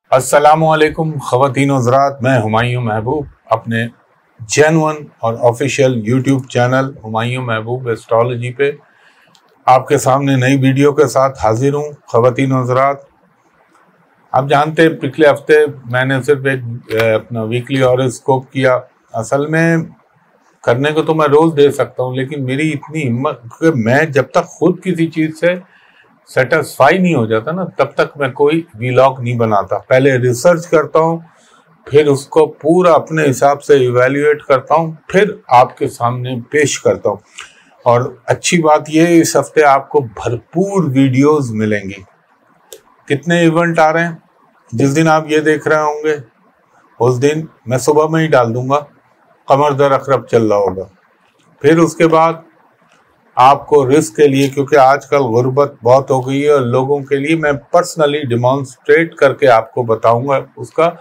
السلام علیکم خواتین و حضرات، میں ہمایوں محبوب اپنے جینون اور آفیشیل یوٹیوب چینل ہمایوں محبوب ایسٹرالوجی پہ آپ کے سامنے نئی ویڈیو کے ساتھ حاضر ہوں۔ خواتین و حضرات، آپ جانتے ہیں پچھلے ہفتے میں نے صرف ایک اپنا ویکلی ہاروسکوپ کیا۔ اصل میں کرنے کو تو میں روز دے سکتا ہوں، لیکن میری اتنی ہمت کہ میں جب تک خود کسی چیز سے سیٹسفائی نہیں ہو جاتا نا، تب تک میں کوئی ویلاگ نہیں بناتا۔ پہلے ریسرچ کرتا ہوں، پھر اس کو پورا اپنے حساب سے ایویلیویٹ کرتا ہوں، پھر آپ کے سامنے پیش کرتا ہوں۔ اور اچھی بات یہ، اس ہفتے آپ کو بھرپور ویڈیوز ملیں گی۔ کتنے ایونٹ آ رہے ہیں؟ جس دن آپ یہ دیکھ رہے ہوں گے اس دن میں صبح میں ہی ڈال دوں گا، قمر در اقرب چل رہا ہوگا۔ پھر اس کے بعد آپ کو رزق کے لیے، کیونکہ آج کل غربت بہت ہو گئی ہے، اور لوگوں کے لیے میں پرسنلی ڈیمانسٹریٹ کر کے آپ کو بتاؤں گا، اس کا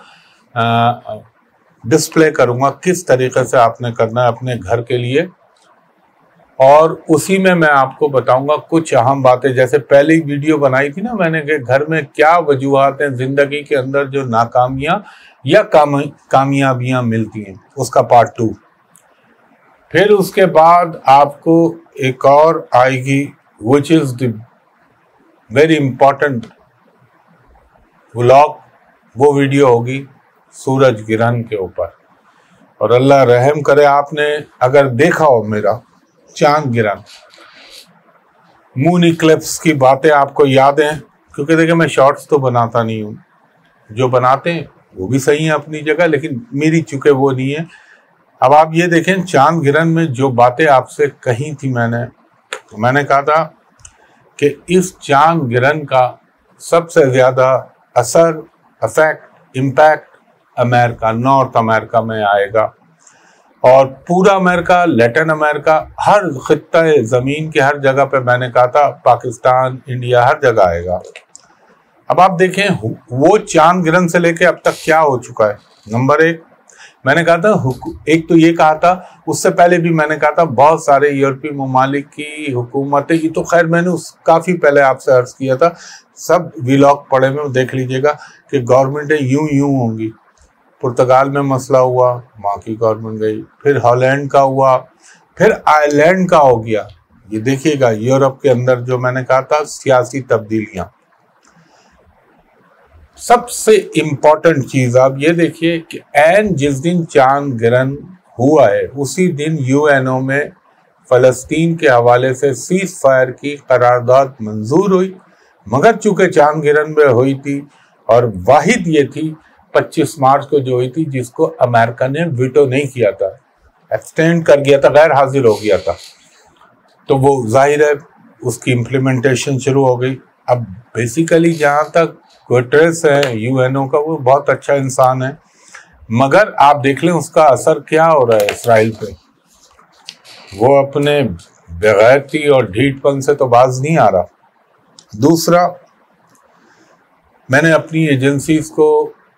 ڈسپلے کروں گا کس طریقے سے آپ نے کرنا ہے اپنے گھر کے لیے۔ اور اسی میں آپ کو بتاؤں گا کچھ اہم باتیں، جیسے پہلی ویڈیو بنائی تھی نا میں نے کہ گھر میں کیا وجوہات ہیں زندگی کے اندر جو ناکامیاں یا کامیابیاں ملتی ہیں، اس کا پارٹ 2۔ پھر اس کے بعد آپ کو ایک اور آئے گی which is the very important vlog، وہ ویڈیو ہوگی سورج گرہن کے اوپر۔ اور اللہ رحم کرے، آپ نے اگر دیکھا ہو میرا چاند گرہن، مون ایکلپس کی باتیں آپ کو یاد ہیں، کیونکہ دیکھیں میں شارٹس تو بناتا نہیں ہوں، جو بناتے ہیں وہ بھی صحیح ہیں اپنی جگہ، لیکن میری چونکہ وہ نہیں ہے۔ اب آپ یہ دیکھیں چاند گرہن میں جو باتیں آپ سے کہی تھی میں نے کہا تھا کہ اس چاند گرہن کا سب سے زیادہ اثر، امپیکٹ امریکہ، نارتھ امریکہ میں آئے گا، اور پورا امریکہ، لیٹن امریکہ، ہر خطہ زمین کے ہر جگہ پہ، میں نے کہا تھا پاکستان، انڈیا، ہر جگہ آئے گا۔ اب آپ دیکھیں وہ چاند گرہن سے لے کے اب تک کیا ہو چکا ہے۔ نمبر 1 میں نے کہا تھا، ایک تو یہ کہا تھا، اس سے پہلے بھی میں نے کہا تھا بہت سارے یورپی ممالک کی حکومتیں، یہ تو خیر میں نے کافی پہلے آپ سے عرض کیا تھا، سب ویلاگ پڑھے میں دیکھ لیجئے گا کہ گورنمنٹیں یوں ہوں گی۔ پرتگال میں مسئلہ ہوا، وہاں کی گورنمنٹ گئی، پھر ہالینڈ کا ہوا، پھر آئرلینڈ کا ہو گیا۔ یہ دیکھیے گا یورپ کے اندر جو میں نے کہا تھا سیاسی تبدیلیاں۔ سب سے امپورٹنٹ چیز آپ یہ دیکھیے کہ جس دن چاند گرہن ہوا ہے اسی دن UNO میں فلسطین کے حوالے سے سیز فائر کی قرارداد منظور ہوئی، مگر چونکہ چاند گرہن میں ہوئی تھی، اور واحد یہ تھی 25 مارچ کو جو ہوئی تھی، جس کو امریکہ نے ویٹو نہیں کیا تھا، ایکسٹینڈ کر گیا تھا، غیر حاضر ہو گیا تھا، تو وہ ظاہر ہے اس کی امپلیمنٹیشن شروع ہو گئی۔ اب بیسیکلی جہاں تک گوٹریس ہے UNO کا، وہ بہت اچھا انسان ہے، مگر آپ دیکھ لیں اس کا اثر کیا ہو رہا ہے اسرائیل پہ۔ وہ اپنے بغیرتی اور ڈھیٹ پن سے تو باز نہیں آ رہا۔ دوسرا، میں نے اپنی ایجنسیز کو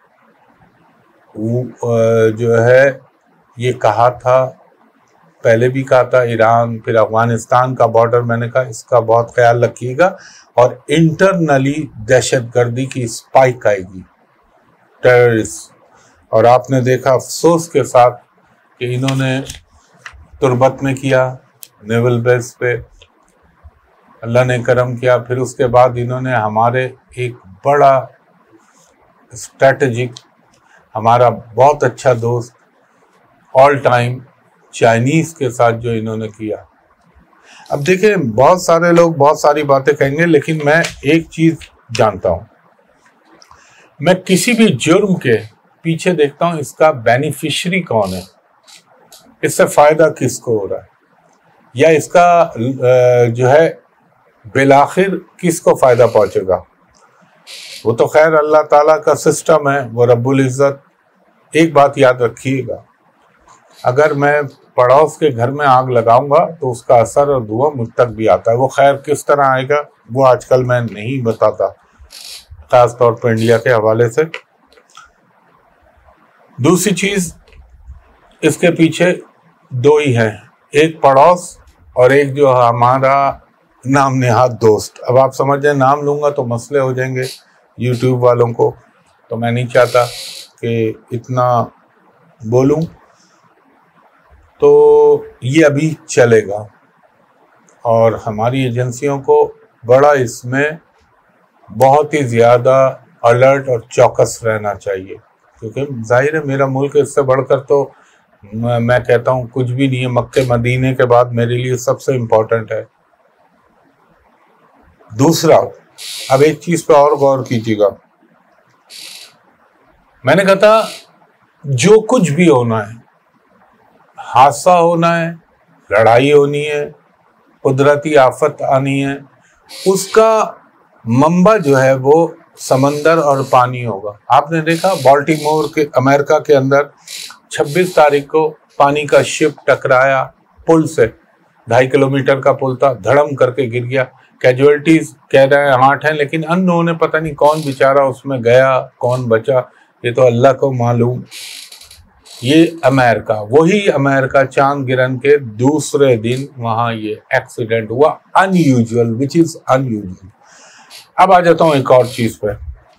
جو ہے یہ کہا تھا، پہلے بھی کہا تھا، ایران پھر افغانستان کا بارڈر، میں نے کہا اس کا بہت خیال رکھیے گا، اور انٹرنلی دہشت گردی کی اسپائک آئے گی، ٹیررسٹ۔ اور آپ نے دیکھا افسوس کے ساتھ کہ انہوں نے تربت میں کیا، نیول بیس پہ، اللہ نے کرم کیا، پھر اس کے بعد انہوں نے ہمارے ایک بڑا اسٹریٹجک، ہمارا بہت اچھا دوست آل ٹائم چائنیز کے ساتھ جو انہوں نے کیا۔ اب دیکھیں بہت سارے لوگ بہت ساری باتیں کہیں گے، لیکن میں ایک چیز جانتا ہوں، میں کسی بھی جرم کے پیچھے دیکھتا ہوں اس کا بینیفیشری کون ہے، اس سے فائدہ کس کو ہو رہا ہے، یا اس کا جو ہے بالآخر کس کو فائدہ پہنچے گا۔ وہ تو خیر اللہ تعالیٰ کا سسٹم ہے، وہ رب العزت۔ ایک بات یاد رکھیے گا، اگر میں پڑوس کے گھر میں آگ لگاؤں گا تو اس کا اثر اور دھواں مجھ تک بھی آتا ہے۔ وہ خیر کس طرح آئے گا وہ آج کل میں نہیں بتاتا، خاص طور پر انڈیا کے حوالے سے۔ دوسری چیز، اس کے پیچھے دو ہی ہیں، ایک پڑوس اور ایک جو ہمارا نام نہاد دوست۔ اب آپ سمجھ جائیں، نام لوں گا تو مسئلے ہو جائیں گے یوٹیوب والوں کو، تو میں نہیں چاہتا کہ اتنا بولوں، تو یہ ابھی چلے گا، اور ہماری ایجنسیوں کو بڑا اس میں بہت ہی زیادہ الرٹ اور چوکس رہنا چاہیے، کیونکہ ظاہر ہے میرا ملک اس سے بڑھ کر تو میں کہتا ہوں کچھ بھی نہیں ہے، مکے مدینے کے بعد میرے لیے سب سے امپورٹنٹ ہے۔ دوسرا، اب ایک چیز پہ اور غور کیجیے گا، میں نے کہا تھا جو کچھ بھی ہونا ہے، حادثہ ہونا ہے، لڑائی ہونی ہے، قدرتی آفت آنی ہے، اس کا منبع جو ہے وہ سمندر اور پانی ہوگا۔ آپ نے دیکھا بالٹیمور کے امریکہ کے اندر 26 تاریخ کو پانی کا شپ ٹکرایا پل سے، 2.5 کلومیٹر کا پل تھا، دھڑم کر کے گر گیا۔ کیجویلٹیز کہہ رہے ہیں 8 ہیں، لیکن انہوں نے پتہ نہیں کون بیچارہ اس میں گیا، کون بچا، یہ تو اللہ کو معلوم۔ یہ امریکہ، وہی امریکہ چاند گرہن کے دوسرے دن وہاں یہ ایکسیڈنٹ ہوا، unusual which is unusual۔ اب آ جاتا ہوں ایک اور چیز پہ،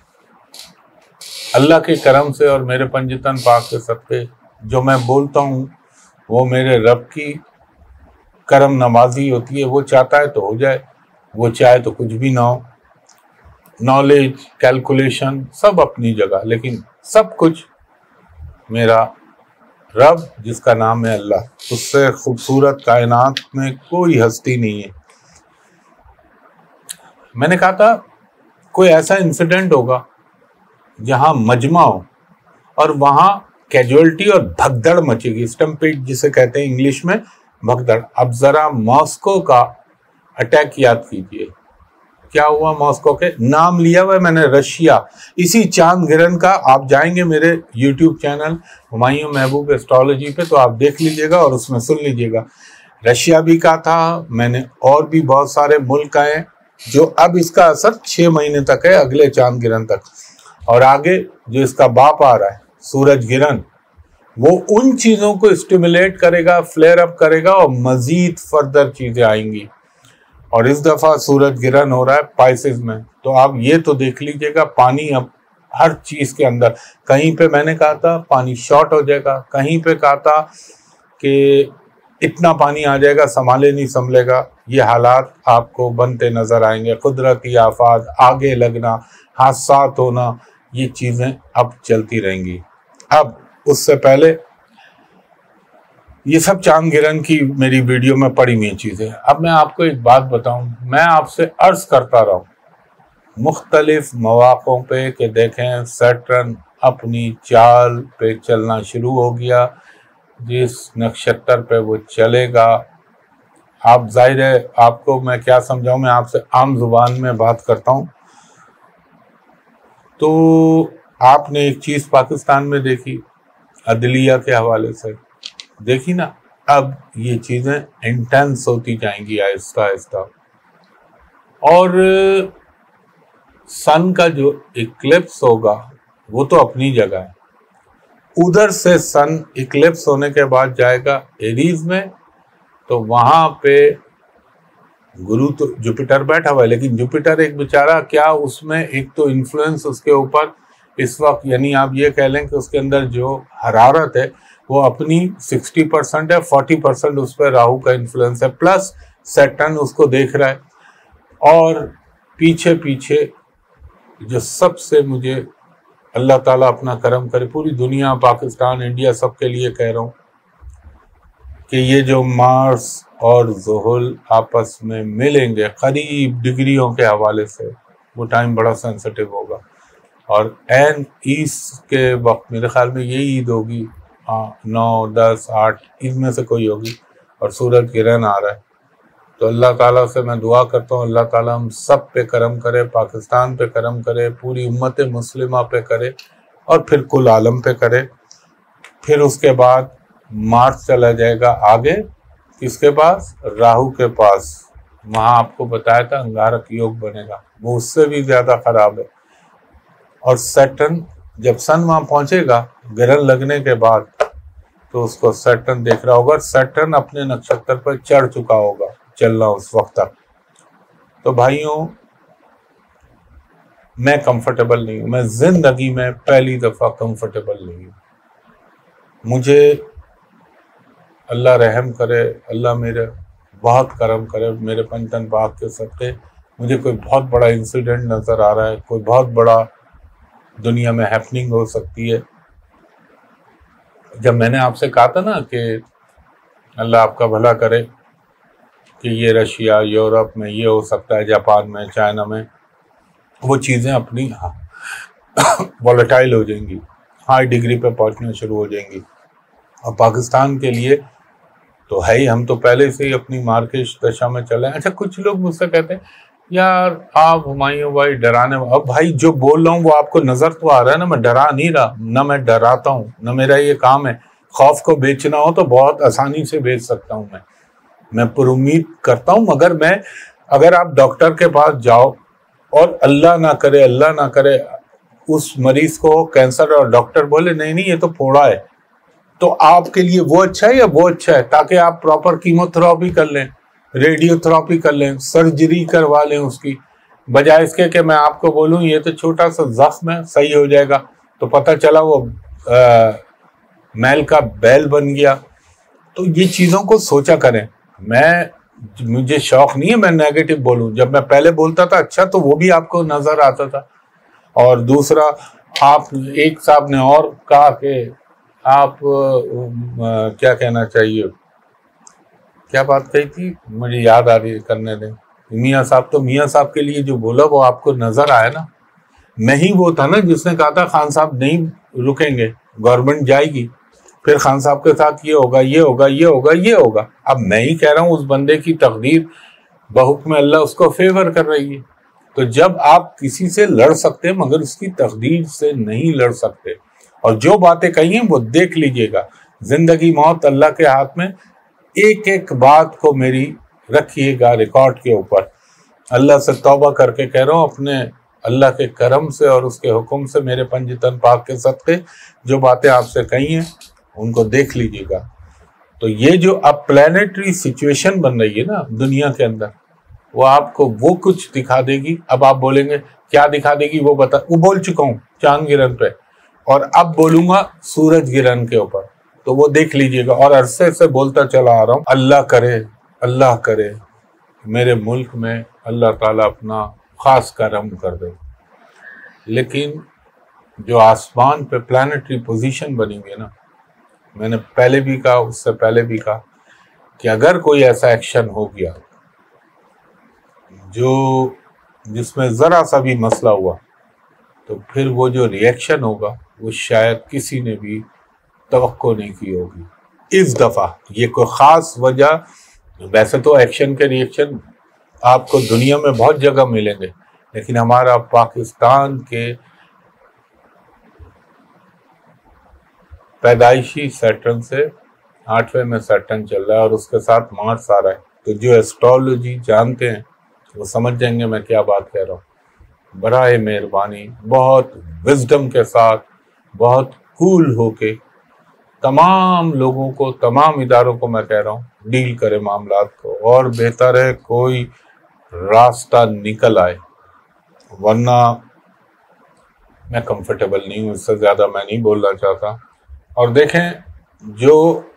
اللہ کے کرم سے اور میرے پنجتن پاک کے صدقے جو میں بولتا ہوں وہ میرے رب کی کرم نوازی ہوتی ہے، وہ چاہتا ہے تو ہو جائے، وہ چاہے تو کچھ بھی نہ ہو۔ نالج، کیلکولیشن سب اپنی جگہ، لیکن سب کچھ میرا رب جس کا نام ہے اللہ، اس سے خوبصورت کائنات میں کوئی ہستی نہیں ہے۔ میں نے کہا تھا کوئی ایسا انسیڈنٹ ہوگا جہاں مجمع ہو اور وہاں کیجویلٹی اور بھگدڑ مچے گی، اسٹمپیڈ جسے کہتے ہیں انگلش میں، بھگدڑ۔ اب ذرا ماسکو کا اٹیک یاد کیجئے، کیا ہوا ماسکو کے، نام لیا ہوا ہے میں نے رشیا، اسی چاند گرہن کا۔ آپ جائیں گے میرے یوٹیوب چینل ہمایوں محبوب ایسٹرالوجی پہ تو آپ دیکھ لیجئے گا اور اس میں سن لیجئے گا، رشیا بھی کا تھا، میں نے اور بھی بہت سارے ملک آئے جو اب اس کا اثر 6 مہینے تک ہے، اگلے چاند گرہن تک، اور آگے جو اس کا باپ آ رہا ہے سورج گرہن، وہ ان چیزوں کو اسٹیمولیٹ کرے گا، فلیئر اپ کرے گا، اور مزید فردر چیزیں آئیں گی۔ اور اس دفعہ سورج گرہن ہو رہا ہے پائسز میں، تو آپ یہ تو دیکھ لیجئے گا، پانی اب ہر چیز کے اندر، کہیں پہ میں نے کہا تھا پانی شارٹ ہو جائے گا، کہیں پہ کہا تھا کہ اتنا پانی آ جائے گا سنبھالے نہیں سنبھلے گا، یہ حالات آپ کو بنتے نظر آئیں گے، قدرتی آفات، آگے لگنا، حادثات ہونا، یہ چیزیں اب چلتی رہیں گی۔ اب اس سے پہلے یہ سب چاند گرہن کی میری ویڈیو میں پڑی ہوئی چیزیں۔ اب میں آپ کو ایک بات بتاؤں، میں آپ سے عرض کرتا رہا ہوں مختلف مواقعوں پہ کہ دیکھیں سیٹرن اپنی چال پہ چلنا شروع ہو گیا، جس نکشتر پہ وہ چلے گا، آپ ظاہر ہے آپ کو میں کیا سمجھاؤں، میں آپ سے عام زبان میں بات کرتا ہوں۔ تو آپ نے ایک چیز پاکستان میں دیکھی عدلیہ کے حوالے سے، دیکھی نا، اب یہ چیزیں انٹینس ہوتی جائیں گی آہستہ آہستہ، اور سن کا جو ایکلپس ہوگا وہ تو اپنی جگہ ہے، ادھر سے سن ایکلپس ہونے کے بعد جائے گا ایریز میں، تو وہاں پہ گرو تو جوپیٹر بیٹھا ہوا ہے، لیکن جوپیٹر ایک بیچارہ کیا، اس میں ایک تو انفلوئنس اس کے اوپر اس وقت، یعنی آپ یہ کہہ لیں کہ اس کے اندر جو حرارت ہے وہ اپنی 60% ہے، 40% اس پہ راہو کا انفلوئنس ہے، پلس سیٹرن اس کو دیکھ رہا ہے۔ اور پیچھے پیچھے جو سب سے مجھے اللہ تعالیٰ اپنا کرم کرے، پوری دنیا، پاکستان، انڈیا، سب کے لیے کہہ رہا ہوں کہ یہ جو مارس اور زحل آپس میں ملیں گے قریب ڈگریوں کے حوالے سے، وہ ٹائم بڑا سینسٹیو ہوگا، اور این عیسٹ کے وقت میرے خیال میں یہی عید ہوگی، 9، 10، 8 عید میں سے کوئی ہوگی، اور سورج گرہن آ رہا ہے۔ تو اللہ تعالیٰ سے میں دعا کرتا ہوں اللہ تعالیٰ ہم سب پہ کرم کرے، پاکستان پہ کرم کرے، پوری امت مسلمہ پہ کرے، اور پھر کل عالم پہ کرے۔ پھر اس کے بعد مارس چلا جائے گا آگے، کس کے پاس؟ راہو کے پاس، وہاں آپ کو بتایا تھا انگارک یوگ بنے گا، وہ اس سے بھی زیادہ خراب ہے۔ اور سیٹرن جب سن وہاں پہنچے گا گرہن لگنے کے بعد، تو اس کو سیٹرن دیکھ رہا ہوگا، سیٹرن اپنے نکشتر پر چڑھ چکا ہوگا، چلنا اس وقت تک۔ تو بھائیوں، میں کمفرٹیبل نہیں ہوں، میں زندگی میں پہلی دفعہ کمفرٹیبل نہیں ہوں. مجھے اللہ رحم کرے، اللہ میرے بہت کرم کرے، میرے پنجتن پاک کے صدقے مجھے کوئی بہت بڑا انسیڈنٹ نظر آ رہا ہے، کوئی بہت بڑا دنیا میں ہیپننگ ہو سکتی ہے. جب میں نے آپ سے کہا تھا نا کہ اللہ آپ کا بھلا کرے کہ یہ رشیا، یورپ میں یہ ہو سکتا ہے، جاپان میں، چائنا میں، وہ چیزیں اپنی ولیٹائل ہو جائیں گی، ہائی ڈگری پہ پہنچنا شروع ہو جائیں گی. اور پاکستان کے لیے تو ہے ہی، ہم تو پہلے سے ہی اپنی مارکیش دشا میں چلے ہیں. اچھا کچھ لوگ مجھ سے کہتے ہیں یار آپ ہمایوں بھائی ڈرانے، اب بھائی جو بول رہا ہوں وہ آپ کو نظر تو آ رہا ہے نا، میں ڈرا نہیں رہا، نہ میں ڈراتا ہوں، نہ میرا یہ کام ہے. خوف کو بیچنا ہو تو بہت آسانی سے بیچ سکتا ہوں میں پر امید کرتا ہوں. مگر اگر آپ ڈاکٹر کے پاس جاؤ اور اللہ نہ کرے اس مریض کو کینسر اور ڈاکٹر بولے نہیں یہ تو پھوڑا ہے، تو آپ کے لیے وہ اچھا ہے یا وہ اچھا ہے؟ تاکہ آپ پراپر کیمو تھراپی کر لیں، ریڈیو تھراپی کر لیں، سرجری کروا لیں اس کی، بجائے اس کے کہ میں آپ کو بولوں یہ تو چھوٹا سا زخم ہے، صحیح ہو جائے گا، تو پتہ چلا وہ میل کا بیل بن گیا. تو یہ چیزوں کو سوچا کریں. مجھے شوق نہیں ہے میں نیگیٹو بولوں، جب میں پہلے بولتا تھا اچھا تو وہ بھی آپ کو نظر آتا تھا. اور دوسرا، آپ ایک صاحب نے اور کہا کہ آپ کیا کہنا چاہیے، کیا بات کہی تھی مجھے یاد آ رہی ہے، کرنے دیں. میاں صاحب، تو میاں صاحب کے لیے جو بولا وہ آپ کو نظر آیا نا. میں ہی وہ تھا نا جس نے کہا تھا خان صاحب نہیں رکیں گے، گورنمنٹ جائے گی، پھر خان صاحب کے ساتھ یہ ہوگا یہ ہوگا یہ ہوگا یہ ہوگا. اب میں ہی کہہ رہا ہوں اس بندے کی تقدیر بحکم اللہ اس کو فیور کر رہی ہے. تو جب آپ کسی سے لڑ سکتے مگر اس کی تقدیر سے نہیں لڑ سکتے، اور جو باتیں کہی ہیں وہ دیکھ لیجئے گا، زندگی موت اللہ کے ہاتھ میں. ایک ایک بات کو میری رکھیے گا ریکارڈ کے اوپر. اللہ سے توبہ کر کے کہہ رہا ہوں، اپنے اللہ کے کرم سے اور اس کے حکم سے، میرے پنجتن پاک کے صدقے جو باتیں آپ سے کہی ہیں ان کو دیکھ لیجئے گا. تو یہ جو اب پلانیٹری سچویشن بن رہی ہے نا دنیا کے اندر، وہ آپ کو وہ کچھ دکھا دے گی. اب آپ بولیں گے کیا دکھا دے گی، وہ بول چکا ہوں چاند گرہن پہ، اور اب بولوں گا سورج گرہن کے اوپر، تو وہ دیکھ لیجئے گا. اور عرصے سے بولتا چلا آ رہا ہوں، اللہ کرے میرے ملک میں اللہ تعالیٰ اپنا خاص کرم کر دے. لیکن جو آسمان پہ پلانیٹری پوزیشن بنیں گے نا، میں نے پہلے بھی کہا، اس سے پہلے بھی کہا کہ اگر کوئی ایسا ایکشن ہو گیا جس میں ذرا سا بھی مسئلہ ہوا، تو پھر وہ جو ریئیکشن ہوگا وہ شاید کسی نے بھی توقع نہیں کی ہوگی. اس دفعہ یہ کوئی خاص وجہ، ویسے تو ایکشن کے ریئیکشن آپ کو دنیا میں بہت جگہ ملیں گے، لیکن ہمارا پاکستان کے پیدائشی سیٹرن سے 8ویں میں سیٹرن چل رہا ہے اور اس کے ساتھ مارس آ رہا ہے. تو جو ایسٹرولوجی جانتے ہیں وہ سمجھ جائیں گے میں کیا بات کہہ رہا ہوں. براہ مہربانی بہت وزڈم کے ساتھ، بہت کول ہو کے تمام لوگوں کو، تمام اداروں کو میں کہہ رہا ہوں ڈیل کرے معاملات کو، اور بہتر ہے کوئی راستہ نکل آئے، ورنہ میں کمفرٹیبل نہیں ہوں. اس سے زیادہ میں نہیں بولنا چاہتا. اور دیکھیں، جو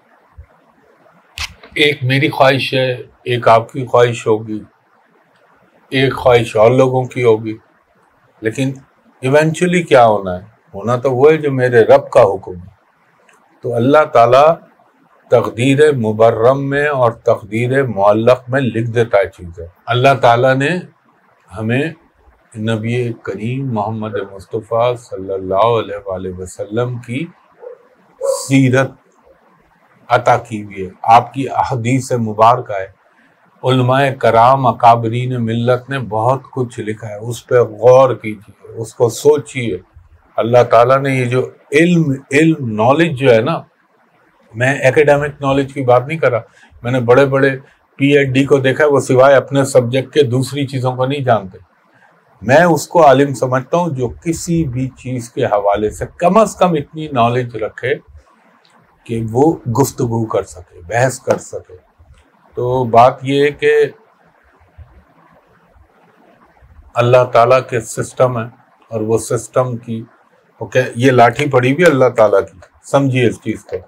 ایک میری خواہش ہے، ایک آپ کی خواہش ہوگی، ایک خواہش اور لوگوں کی ہوگی، لیکن ایونچولی کیا ہونا تو وہ ہے جو میرے رب کا حکم ہے. تو اللہ تعالیٰ تقدیر مبرم میں اور تقدیر معلق میں لکھ دیتا ہے چیزیں. اللہ تعالیٰ نے ہمیں نبی کریم محمد مصطفیٰ صلی اللہ علیہ وآلہ وسلم کی سیرت عطا کی ہوئی ہے، آپ کی احادیث مبارکہ ہے. علماء کرام اکابرین ملت نے بہت کچھ لکھا ہے، اس پہ غور کیجیے، اس کو سوچیے. اللہ تعالیٰ نے یہ جو علم نالج جو ہے نا، میں ایکیڈیمک نالج کی بات نہیں کر رہا، میں نے بڑے بڑے PhD کو دیکھا ہے، وہ سوائے اپنے سبجیکٹ کے دوسری چیزوں کو نہیں جانتے. میں اس کو عالم سمجھتا ہوں جو کسی بھی چیز کے حوالے سے کم از کم اتنی نالج رکھے کہ وہ گفتگو کر سکے، بحث کر سکے. تو بات یہ ہے کہ اللہ تعالیٰ کے سسٹم ہے، اور وہ سسٹم کی یہ لاٹھی پڑی بھی اللہ تعالیٰ کی، سمجھیے اس چیز کو،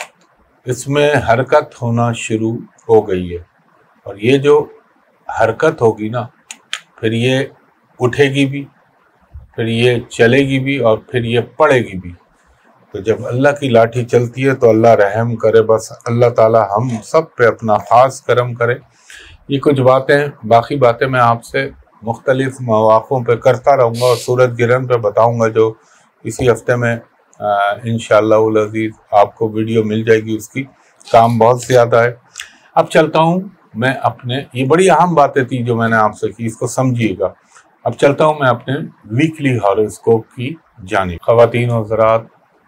اس میں حرکت ہونا شروع ہو گئی ہے، اور یہ جو حرکت ہوگی نا پھر یہ اٹھے گی بھی، پھر یہ چلے گی بھی، اور پھر یہ پڑے گی بھی۔ تو جب اللہ کی لاٹھی چلتی ہے تو اللہ رحم کرے، بس اللہ تعالیٰ ہم سب پہ اپنا خاص کرم کرے۔ یہ کچھ باتیں، باقی باتیں میں آپ سے مختلف مواقعوں پہ کرتا رہوں گا، اور سورج گرہن پہ بتاؤں گا، جو اسی ہفتے میں انشاءاللہ العزیز آپ کو ویڈیو مل جائے گی، اس کی کام بہت زیادہ ہے۔ اب چلتا ہوں میں اپنے، یہ بڑی اہم باتیں تھی جو میں نے آپ سے کی، اس کو سمجھیے گا۔ اب چلتا ہوں میں اپنے ویکلی ہاروسکوپ کی جانب۔ خواتین و حضرات،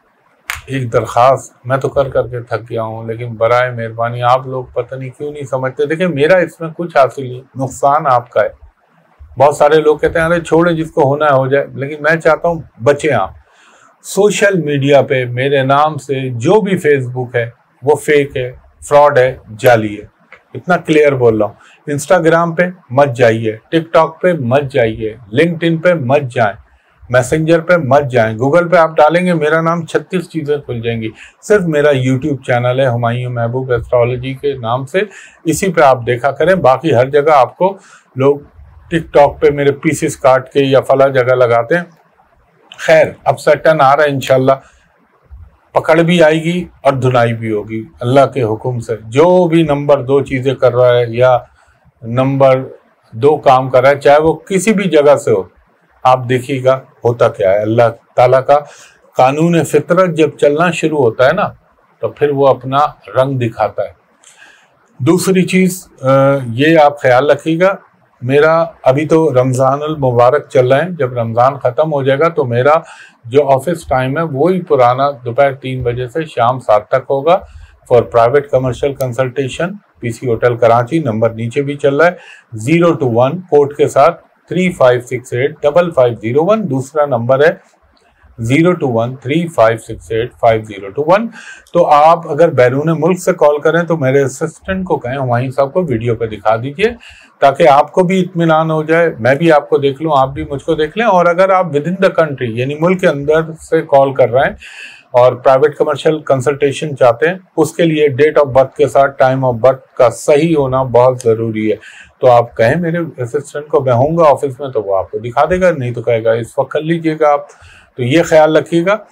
ایک درخواست، میں تو کر کے تھک گیا ہوں، لیکن برائے مہربانی آپ لوگ پتہ نہیں کیوں نہیں سمجھتے۔ دیکھیں میرا اس میں کچھ حاصل نہیں، نقصان آپ کا ہے۔ بہت سارے لوگ کہتے ہیں ارے چھوڑے، جس کو ہونا ہے ہو جائے، لیکن میں چاہتا ہوں بچیں آپ۔ سوشل میڈیا پہ میرے نام سے جو بھی فیس بک ہے وہ فیک ہے، فراڈ ہے، جعلی ہے، اتنا کلیئر بول رہا ہوں۔ انسٹاگرام پہ مت جائیے، ٹک ٹاک پہ مت جائیے، لنکڈ ان پہ مت جائیں، میسنجر پہ مت جائیں، گوگل پہ آپ ڈالیں گے میرا نام 36 چیزیں کھل جائیں گی۔ صرف میرا یوٹیوب چینل ہے ہمایوں محبوب ایسٹرالوجی کے نام سے، اسی پہ آپ دیکھا کریں۔ باقی ہر جگہ آپ کو لوگ ٹک ٹاک پہ میرے پیسز کاٹ کے یا فلاں جگہ لگاتے ہیں۔ خیر، اب سیٹن آ رہا ہے انشاءاللہ، پکڑ بھی آئے گی اور دھلائی بھی ہوگی اللہ کے حکم سے۔ جو بھی نمبر 2 چیزیں کر رہا ہے یا نمبر 2 کام کر رہا ہے، چاہے وہ کسی بھی جگہ سے ہو، آپ دیکھیے گا ہوتا کیا ہے۔ اللہ تعالیٰ کا قانون فطرت جب چلنا شروع ہوتا ہے نا تو پھر وہ اپنا رنگ دکھاتا ہے۔ دوسری چیز یہ آپ خیال رکھیے گا، میرا ابھی تو رمضان المبارک چل رہے ہیں، جب رمضان ختم ہو جائے گا تو میرا جو آفس ٹائم ہے وہی پرانا دوپہر 3 بجے سے شام 7 تک ہوگا for private commercial consultation, P C hotel Karachi. Number نیچے بھی چل رہا ہے 021 کوڈ کے ساتھ 35685501۔ دوسرا نمبر ہے 02135685021۔ تو آپ اگر بیرون ملک سے کال کریں تو میرے اسسٹنٹ کو کہیں ہمایوں صاحب کو ویڈیو پہ دکھا دیجئے، تاکہ آپ کو بھی اطمینان ہو جائے، میں بھی آپ کو دیکھ لوں، آپ بھی مجھ کو دیکھ لیں۔ اور اگر آپ ود ان دا کنٹری یعنی ملک کے اندر سے کال کر رہے ہیں اور پرائیویٹ کمرشل کنسلٹیشن چاہتے ہیں، اس کے لیے ڈیٹ آف برتھ کے ساتھ ٹائم آف برتھ کا صحیح ہونا بہت ضروری ہے۔ تو آپ کہیں میرے اسسٹنٹ کو، میں ہوں گا آفس میں تو وہ آپ کو دکھا دے گا، نہیں تو کہے گا اس وقت کر لیجئے گا آپ۔ تو یہ خیال رکھیے گا،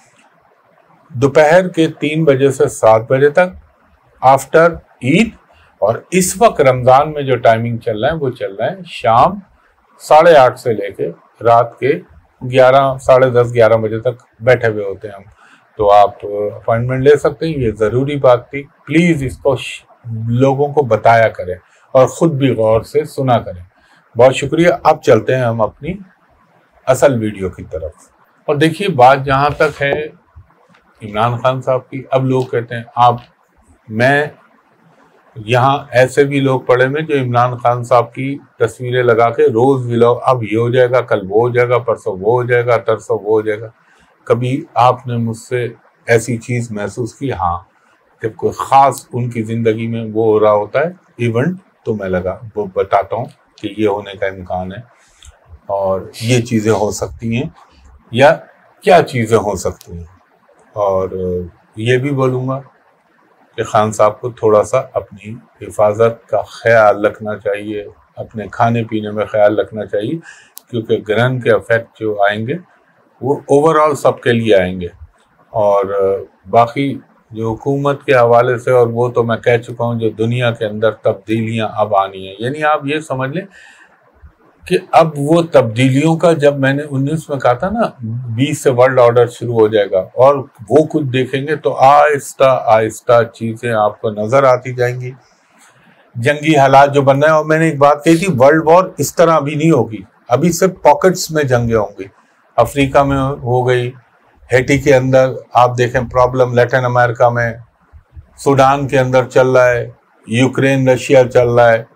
دوپہر کے 3 بجے سے 7 بجے تک آفٹر عید، اور اس وقت رمضان میں جو ٹائمنگ چل رہا ہے وہ چل رہا ہے شام 8:30 سے لے کے رات کے 11 ساڑھے 10 11 بجے تک بیٹھے ہوئے ہوتے ہیں ہم۔ تو آپ اپوائنٹمنٹ لے سکتے ہیں۔ یہ ضروری بات تھی، پلیز اس کو لوگوں کو بتایا کریں اور خود بھی غور سے سنا کریں۔ بہت شکریہ۔ اب چلتے ہیں ہم اپنی اصل ویڈیو کی طرف۔ اور دیکھیے بات جہاں تک ہے عمران خان صاحب کی، اب لوگ کہتے ہیں میں یہاں ایسے بھی لوگ پڑے میں جو عمران خان صاحب کی تصویریں لگا کے روز ولاگ، اب یہ ہو جائے گا، کل وہ ہو جائے گا، پرسوں وہ ہو جائے گا، ترسوں وہ ہو جائے گا۔ کبھی آپ نے مجھ سے ایسی چیز محسوس کی؟ ہاں، جب کوئی خاص ان کی زندگی میں وہ ہو رہا ہوتا ہے ایونٹ، تو میں وہ بتاتا ہوں کہ یہ ہونے کا امکان ہے اور یہ چیزیں ہو سکتی ہیں یا کیا چیزیں ہو سکتی ہیں۔ اور یہ بھی بولوں گا کہ خان صاحب کو تھوڑا سا اپنی حفاظت کا خیال رکھنا چاہیے، اپنے کھانے پینے میں خیال رکھنا چاہیے، کیونکہ گرہن کے افیکٹ جو آئیں گے وہ اوورآل سب کے لیے آئیں گے۔ اور باقی جو حکومت کے حوالے سے، اور وہ تو میں کہہ چکا ہوں، جو دنیا کے اندر تبدیلیاں اب آنی ہیں، یعنی آپ یہ سمجھ لیں کہ اب وہ تبدیلیوں کا، جب میں نے 19 میں کہا تھا نا 20 سے ورلڈ آرڈر شروع ہو جائے گا، اور وہ کچھ دیکھیں گے تو آہستہ آہستہ چیزیں آپ کو نظر آتی جائیں گی، جنگی حالات جو بن رہے ہیں۔ اور میں نے ایک بات کہی تھی، ورلڈ وار اس طرح ابھی نہیں ہوگی، ابھی صرف پاکٹس میں جنگیں ہوں گی۔ افریقہ میں ہو گئی، ہیٹی کے اندر آپ دیکھیں پرابلم، لیٹن امریکہ میں، سوڈان کے اندر چل رہا ہے، یوکرین رشیا چل رہا ہے،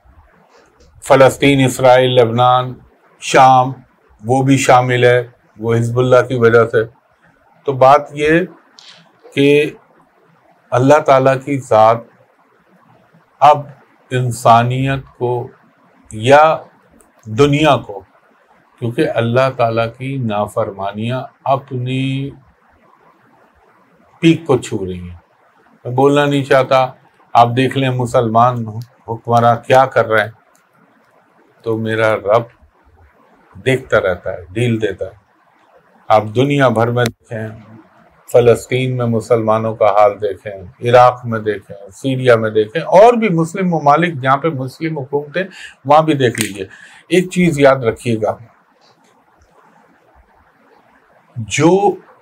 فلسطین، اسرائیل، لبنان، شام وہ بھی شامل ہے، وہ حزب اللہ کی وجہ سے۔ تو بات یہ کہ اللہ تعالیٰ کی ذات اب انسانیت کو یا دنیا کو کیونکہ اللہ تعالیٰ کی نافرمانیاں اپنی پیک کو چھو رہی ہیں. میں بولنا نہیں چاہتا، آپ دیکھ لیں مسلمان حکمراں کیا کر رہے ہیں، تو میرا رب دیکھتا رہتا ہے، ڈیل دیتا ہے. آپ دنیا بھر میں دیکھیں، فلسطین میں مسلمانوں کا حال دیکھیں، عراق میں دیکھیں، سیریا میں دیکھیں، اور بھی مسلم ممالک جہاں پہ مسلم حکومتیں، وہاں بھی دیکھ لیجئے. ایک چیز یاد رکھیے گا، جو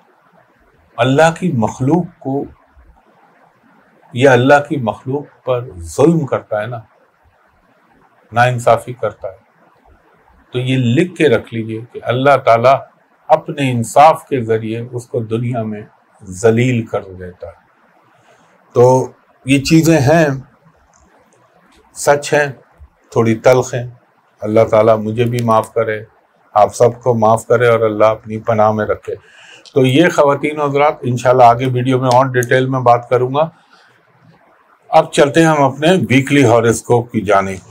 اللہ کی مخلوق کو یا اللہ کی مخلوق پر ظلم کرتا ہے نا، ناانصافی کرتا ہے، تو یہ لکھ کے رکھ لیجئے کہ اللہ تعالیٰ اپنے انصاف کے ذریعے اس کو دنیا میں ذلیل کر دیتا ہے. تو یہ چیزیں ہیں، سچ ہیں، تھوڑی تلخ ہیں. اللہ تعالیٰ مجھے بھی معاف کرے، آپ سب کو معاف کرے، اور اللہ اپنی پناہ میں رکھے. تو یہ خواتین و حضرات، انشاءاللہ آگے ویڈیو میں اور ڈیٹیل میں بات کروں گا. اب چلتے ہیں ہم اپنے ویکلی ہاروسکوپ کی جانب.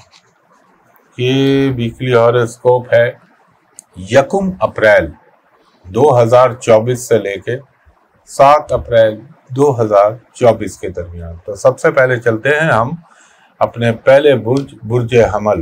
یہ ویکلی ہاروسکوپ ہے 1 اپریل 2024 سے لے کے 7 اپریل 2024 کے درمیان. تو سب سے پہلے چلتے ہیں ہم اپنے پہلے برج حمل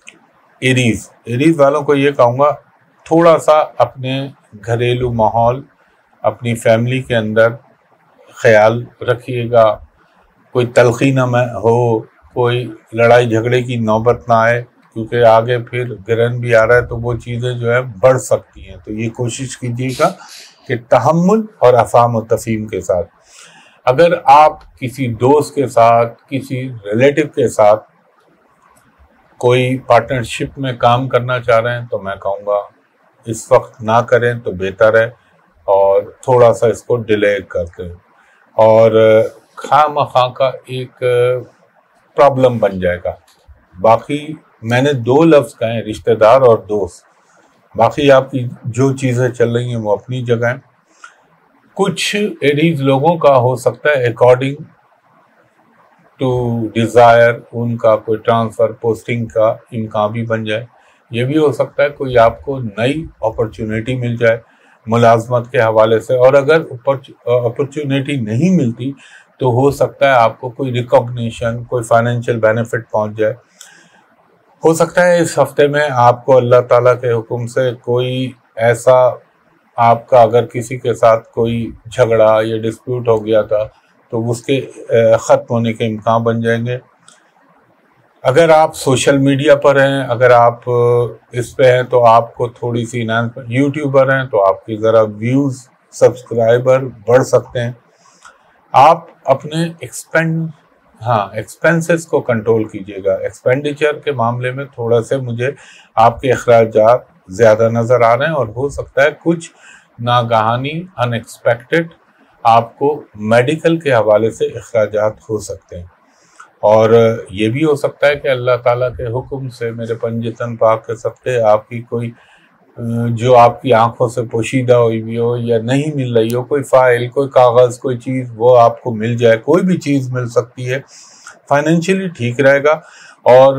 ایریز والوں کو یہ کہوں گا، تھوڑا سا اپنے گھریلو ماحول، اپنی فیملی کے اندر خیال رکھیے گا. کوئی تلخی نہ ہو، کوئی لڑائی جھگڑے کی نوبت نہ آئے، کیونکہ آگے پھر گرہن بھی آ رہا ہے تو وہ چیزیں جو ہے بڑھ سکتی ہیں. تو یہ کوشش کیجیے گا کہ تحمل اور افہام و تفہیم کے ساتھ. اگر آپ کسی دوست کے ساتھ، کسی ریلیٹو کے ساتھ کوئی پارٹنرشپ میں کام کرنا چاہ رہے ہیں، تو میں کہوں گا اس وقت نہ کریں تو بہتر ہے، اور تھوڑا سا اس کو ڈیلے کرتے ہیں. اور خواہ مخواہ کا ایک پرابلم بن جائے گا. باقی میں نے 2 لفظ کہیں، رشتہ دار اور دوست. باقی آپ کی جو چیزیں چل رہی ہیں وہ اپنی جگہ ہیں. کچھ ایریز لوگوں کا ہو سکتا ہے اکارڈنگ ٹو ڈیزائر ان کا کوئی ٹرانسفر پوسٹنگ کا امکان بھی بن جائے. یہ بھی ہو سکتا ہے کوئی آپ کو نئی اپرچونیٹی مل جائے ملازمت کے حوالے سے. اور اگر اپرچونیٹی نہیں ملتی تو ہو سکتا ہے آپ کو کوئی ریکگنیشن، کوئی فائنینشیل بینیفٹ پہنچ جائے. ہو سکتا ہے اس ہفتے میں آپ کو اللہ تعالیٰ کے حکم سے کوئی ایسا، آپ کا اگر کسی کے ساتھ کوئی جھگڑا یا ڈسپیوٹ ہو گیا تھا تو اس کے ختم ہونے کے امکان بن جائیں گے. اگر آپ سوشل میڈیا پر ہیں، اگر آپ اس پہ ہیں تو آپ کو تھوڑی سی یوٹیوبر ہیں تو آپ کی ذرا ویوز، سبسکرائبر بڑھ سکتے ہیں. آپ اپنے ایکسپینسز کو کنٹرول کیجیے گا. ایکسپینڈیچر کے معاملے میں تھوڑا سے مجھے آپ کے اخراجات زیادہ نظر آ رہے ہیں، اور ہو سکتا ہے کچھ ناگہانی ان ایکسپیکٹڈ آپ کو میڈیکل کے حوالے سے اخراجات ہو سکتے ہیں. اور یہ بھی ہو سکتا ہے کہ اللہ تعالیٰ کے حکم سے میرے پنجتن پاک کے صدقے آپ کی کوئی جو آپ کی آنکھوں سے پوشیدہ ہوئی بھی ہو یا نہیں مل رہی ہو، کوئی فائل، کوئی کاغذ، کوئی چیز، وہ آپ کو مل جائے. کوئی بھی چیز مل سکتی ہے. فائنینشلی ٹھیک رہے گا. اور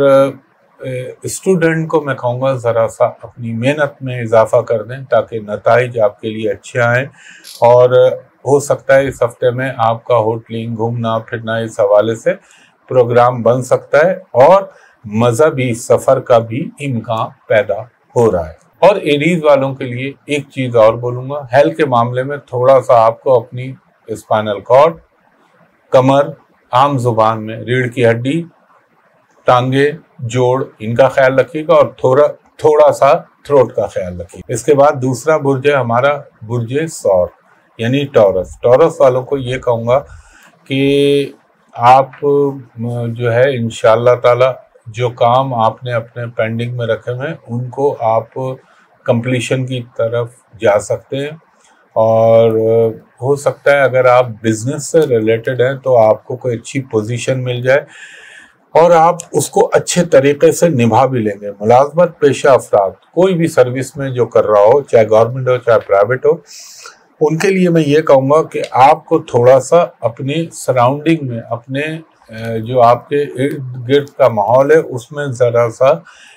اسٹوڈنٹ کو میں کہوں گا ذرا سا اپنی محنت میں اضافہ کر دیں تاکہ نتائج آپ کے لیے اچھے آئیں. اور ہو سکتا ہے اس ہفتے میں آپ کا ہوٹلنگ، گھومنا پھرنا اس حوالے سے پروگرام بن سکتا ہے، اور مذہبی سفر کا بھی امکان پیدا ہو رہا ہے. اور ایریز والوں کے لیے ایک چیز اور بولوں گا، ہیلتھ کے معاملے میں تھوڑا سا آپ کو اپنی اسپائنل کارڈ، کمر، عام زبان میں ریڑھ کی ہڈی، ٹانگیں، جوڑ، ان کا خیال رکھیے گا، اور تھوڑا سا تھروٹ کا خیال رکھیے. اس کے بعد دوسرا برج ہے ہمارا برج سور، یعنی ٹورس. ٹورس والوں کو یہ کہوں گا کہ آپ جو ہے انشاءاللہ تعالی جو کام آپ نے اپنے پینڈنگ میں رکھے ہوئے ہیں ان کو آپ کمپلیشن کی طرف جا سکتے ہیں. اور ہو سکتا ہے اگر آپ بزنس سے ریلیٹڈ ہیں تو آپ کو کوئی اچھی پوزیشن مل جائے اور آپ اس کو اچھے طریقے سے نبھا بھی لیں گے. ملازمت پیشہ افراد کوئی بھی سروس میں جو کر رہا ہو، چاہے گورنمنٹ ہو چاہے پرائیویٹ ہو، ان کے لیے میں یہ کہوں گا کہ آپ کو تھوڑا سا اپنے سراؤنڈنگ میں، اپنے جو آپ کے ارد گرد کا ماحول ہے اس میں ذرا سا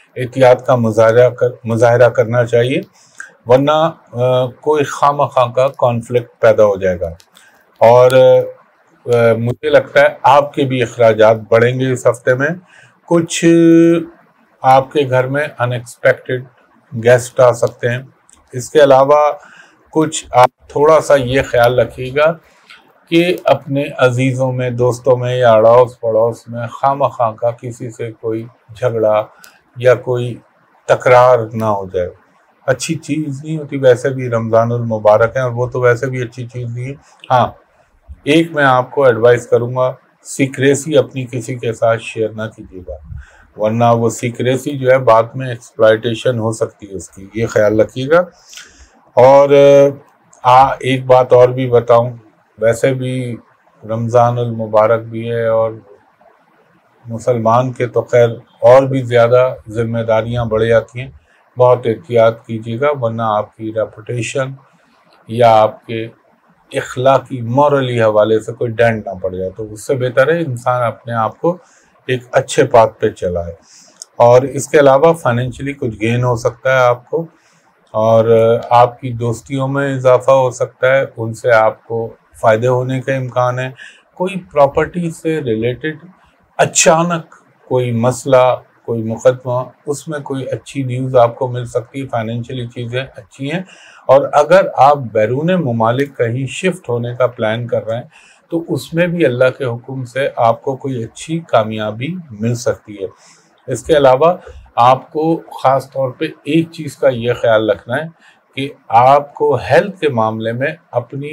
احتیاط کا مظاہرہ کرنا چاہیے، ورنہ کوئی خواہ کا کانفلکٹ پیدا ہو جائے گا۔ اور مجھے لگتا ہے آپ کے بھی اخراجات بڑھیں گے اس ہفتے میں، کچھ آپ کے گھر میں ان ایکسپیکٹڈ گیسٹ آ سکتے ہیں۔ اس کے علاوہ کچھ آپ تھوڑا سا یہ خیال رکھیے گا کہ اپنے عزیزوں میں، دوستوں میں یا اڑوس پڑوس میں خواہ کا کسی سے کوئی جھگڑا یا کوئی تکرار نہ ہو جائے۔ اچھی چیز نہیں ہوتی، ویسے بھی رمضان المبارک ہے اور وہ تو ویسے بھی اچھی چیز نہیں ہے۔ ہاں، ایک میں آپ کو ایڈوائز کروں گا، سیکریسی اپنی کسی کے ساتھ شیئر نہ کیجیے گا، ورنہ وہ سیکریسی جو ہے بعد میں ایکسپلائٹیشن ہو سکتی ہے اس کی، یہ خیال رکھیے گا۔ اور ایک بات اور بھی بتاؤں، ویسے بھی رمضان المبارک بھی ہے اور مسلمان کے تو خیر اور بھی زیادہ ذمہ داریاں بڑھ جاتی ہیں، بہت احتیاط کیجیے گا، ورنہ آپ کی ریپوٹیشن یا آپ کے اخلاقی مورلی حوالے سے کوئی ڈینٹ نہ پڑ جائے۔ تو اس سے بہتر ہے انسان اپنے آپ کو ایک اچھے پاتھ پہ چلائے۔ اور اس کے علاوہ فائنینشلی کچھ گین ہو سکتا ہے آپ کو، اور آپ کی دوستیوں میں اضافہ ہو سکتا ہے، ان سے آپ کو فائدے ہونے کا امکان ہے۔ کوئی پراپرٹی سے ریلیٹڈ اچانک کوئی مسئلہ، کوئی مقدمہ، اس میں کوئی اچھی نیوز آپ کو مل سکتی ہے، فائنینشلی چیزیں اچھی ہیں۔ اور اگر آپ بیرون ممالک کہیں شفٹ ہونے کا پلان کر رہے ہیں تو اس میں بھی اللہ کے حکم سے آپ کو کوئی اچھی کامیابی مل سکتی ہے۔ اس کے علاوہ آپ کو خاص طور پہ ایک چیز کا یہ خیال رکھنا ہے کہ آپ کو ہیلتھ کے معاملے میں اپنی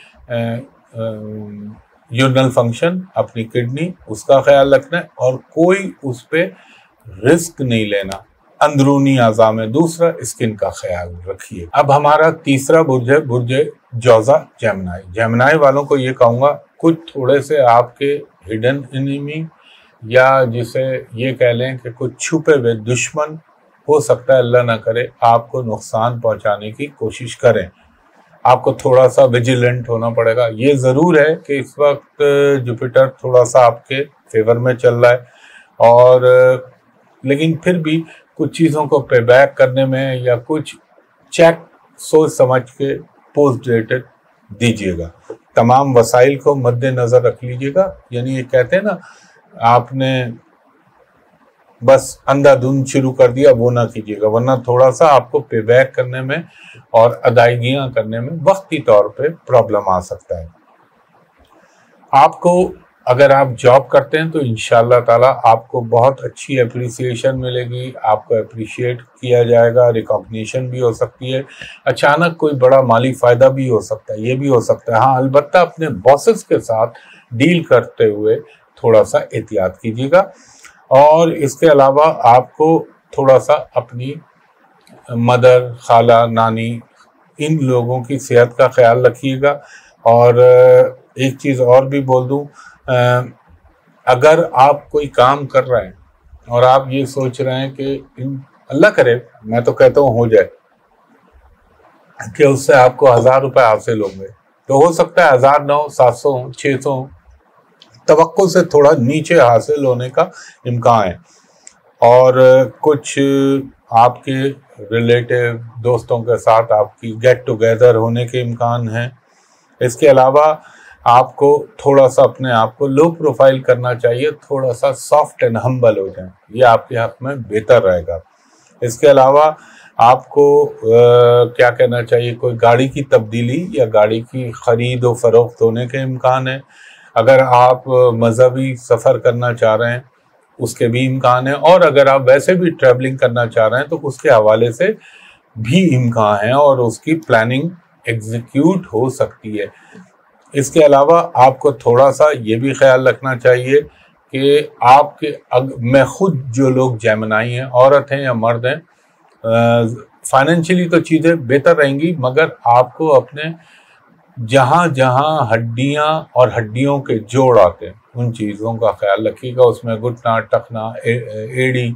یورنل فنکشن، اپنی کڈنی، اس کا خیال رکھنا ہے، اور کوئی اس پہ رسک نہیں لینا اندرونی اعضاء میں۔ دوسرا، اسکن کا خیال رکھیے۔ اب ہمارا تیسرا برج ہے برج جوزا جیمنائی۔ جیمنائی والوں کو یہ کہوں گا، کچھ تھوڑے سے آپ کے ہڈن انیمی یا جسے یہ کہہ لیں کہ کچھ چھپے ہوئے دشمن ہو سکتا ہے، اللہ نہ کرے آپ کو نقصان پہنچانے کی کوشش کریں۔ آپ کو تھوڑا سا ویجیلنٹ ہونا پڑے گا۔ یہ ضرور ہے کہ اس وقت جوپیٹر تھوڑا سا آپ کے فیور میں چل رہا ہے، اور لیکن پھر بھی کچھ چیزوں کو پے بیک کرنے میں یا کچھ چیک سوچ سمجھ کے پوسٹ ڈیٹڈ دیجیے گا۔ تمام وسائل کو مد نظر رکھ لیجیے گا، یعنی یہ کہتے ہیں نا، آپ نے بس اندھا دھند شروع کر دیا، وہ نہ کیجیے گا، ورنہ تھوڑا سا آپ کو پے بیک کرنے میں اور ادائیگیاں کرنے میں وقتی طور پہ پرابلم آ سکتا ہے۔ آپ کو اگر آپ جاب کرتے ہیں تو انشاءاللہ تعالیٰ آپ کو بہت اچھی اپریسیشن ملے گی، آپ کو اپریشیٹ کیا جائے گا، ریکگنیشن بھی ہو سکتی ہے، اچانک کوئی بڑا مالی فائدہ بھی ہو سکتا ہے، یہ بھی ہو سکتا ہے۔ ہاں، البتہ اپنے باسز کے ساتھ ڈیل کرتے ہوئے تھوڑا سا احتیاط کیجیے گا۔ اور اس کے علاوہ آپ کو تھوڑا سا اپنی مدر، خالہ، نانی، ان لوگوں کی صحت کا خیال رکھیے گا۔ اور ایک چیز اور بھی بول دوں، اگر آپ کوئی کام کر رہے ہیں اور آپ یہ سوچ رہے ہیں کہ اللہ کرے، میں تو کہتا ہوں ہو جائے، کہ اس سے آپ کو 1000 روپے حاصل ہوں گے، تو ہو سکتا ہے 1000 نہ ہو، 700 ہوں، 600 ہوں، توقع سے تھوڑا نیچے حاصل ہونے کا امکان ہے۔ اور کچھ آپ کے ریلیٹیو دوستوں کے ساتھ آپ کی گیٹ ٹوگیدر ہونے کے امکان ہیں۔ اس کے علاوہ آپ کو تھوڑا سا اپنے آپ کو لو پروفائل کرنا چاہیے، تھوڑا سا سافٹ اینڈ ہمبل ہو جائیں، یہ آپ کے حق میں بہتر رہے گا۔ اس کے علاوہ آپ کو کیا کہنا چاہیے، کوئی گاڑی کی تبدیلی یا گاڑی کی خرید و فروخت ہونے کے امکان ہے۔ اگر آپ مذہبی سفر کرنا چاہ رہے ہیں اس کے بھی امکان ہے، اور اگر آپ ویسے بھی ٹریولنگ کرنا چاہ رہے ہیں تو اس کے حوالے سے بھی امکان ہے اور اس کی پلاننگ ایگزیکیوٹ ہو سکتی ہے۔ اس کے علاوہ آپ کو تھوڑا سا یہ بھی خیال رکھنا چاہیے کہ آپ کے میں خود جو لوگ جیمنائی ہیں، عورت ہیں یا مرد ہیں، فائنینشلی تو چیزیں بہتر رہیں گی، مگر آپ کو اپنے جہاں جہاں ہڈیاں اور ہڈیوں کے جوڑ آتے ہیں ان چیزوں کا خیال رکھیے گا۔ اس میں گھٹنا، ٹخنا، ایڑی،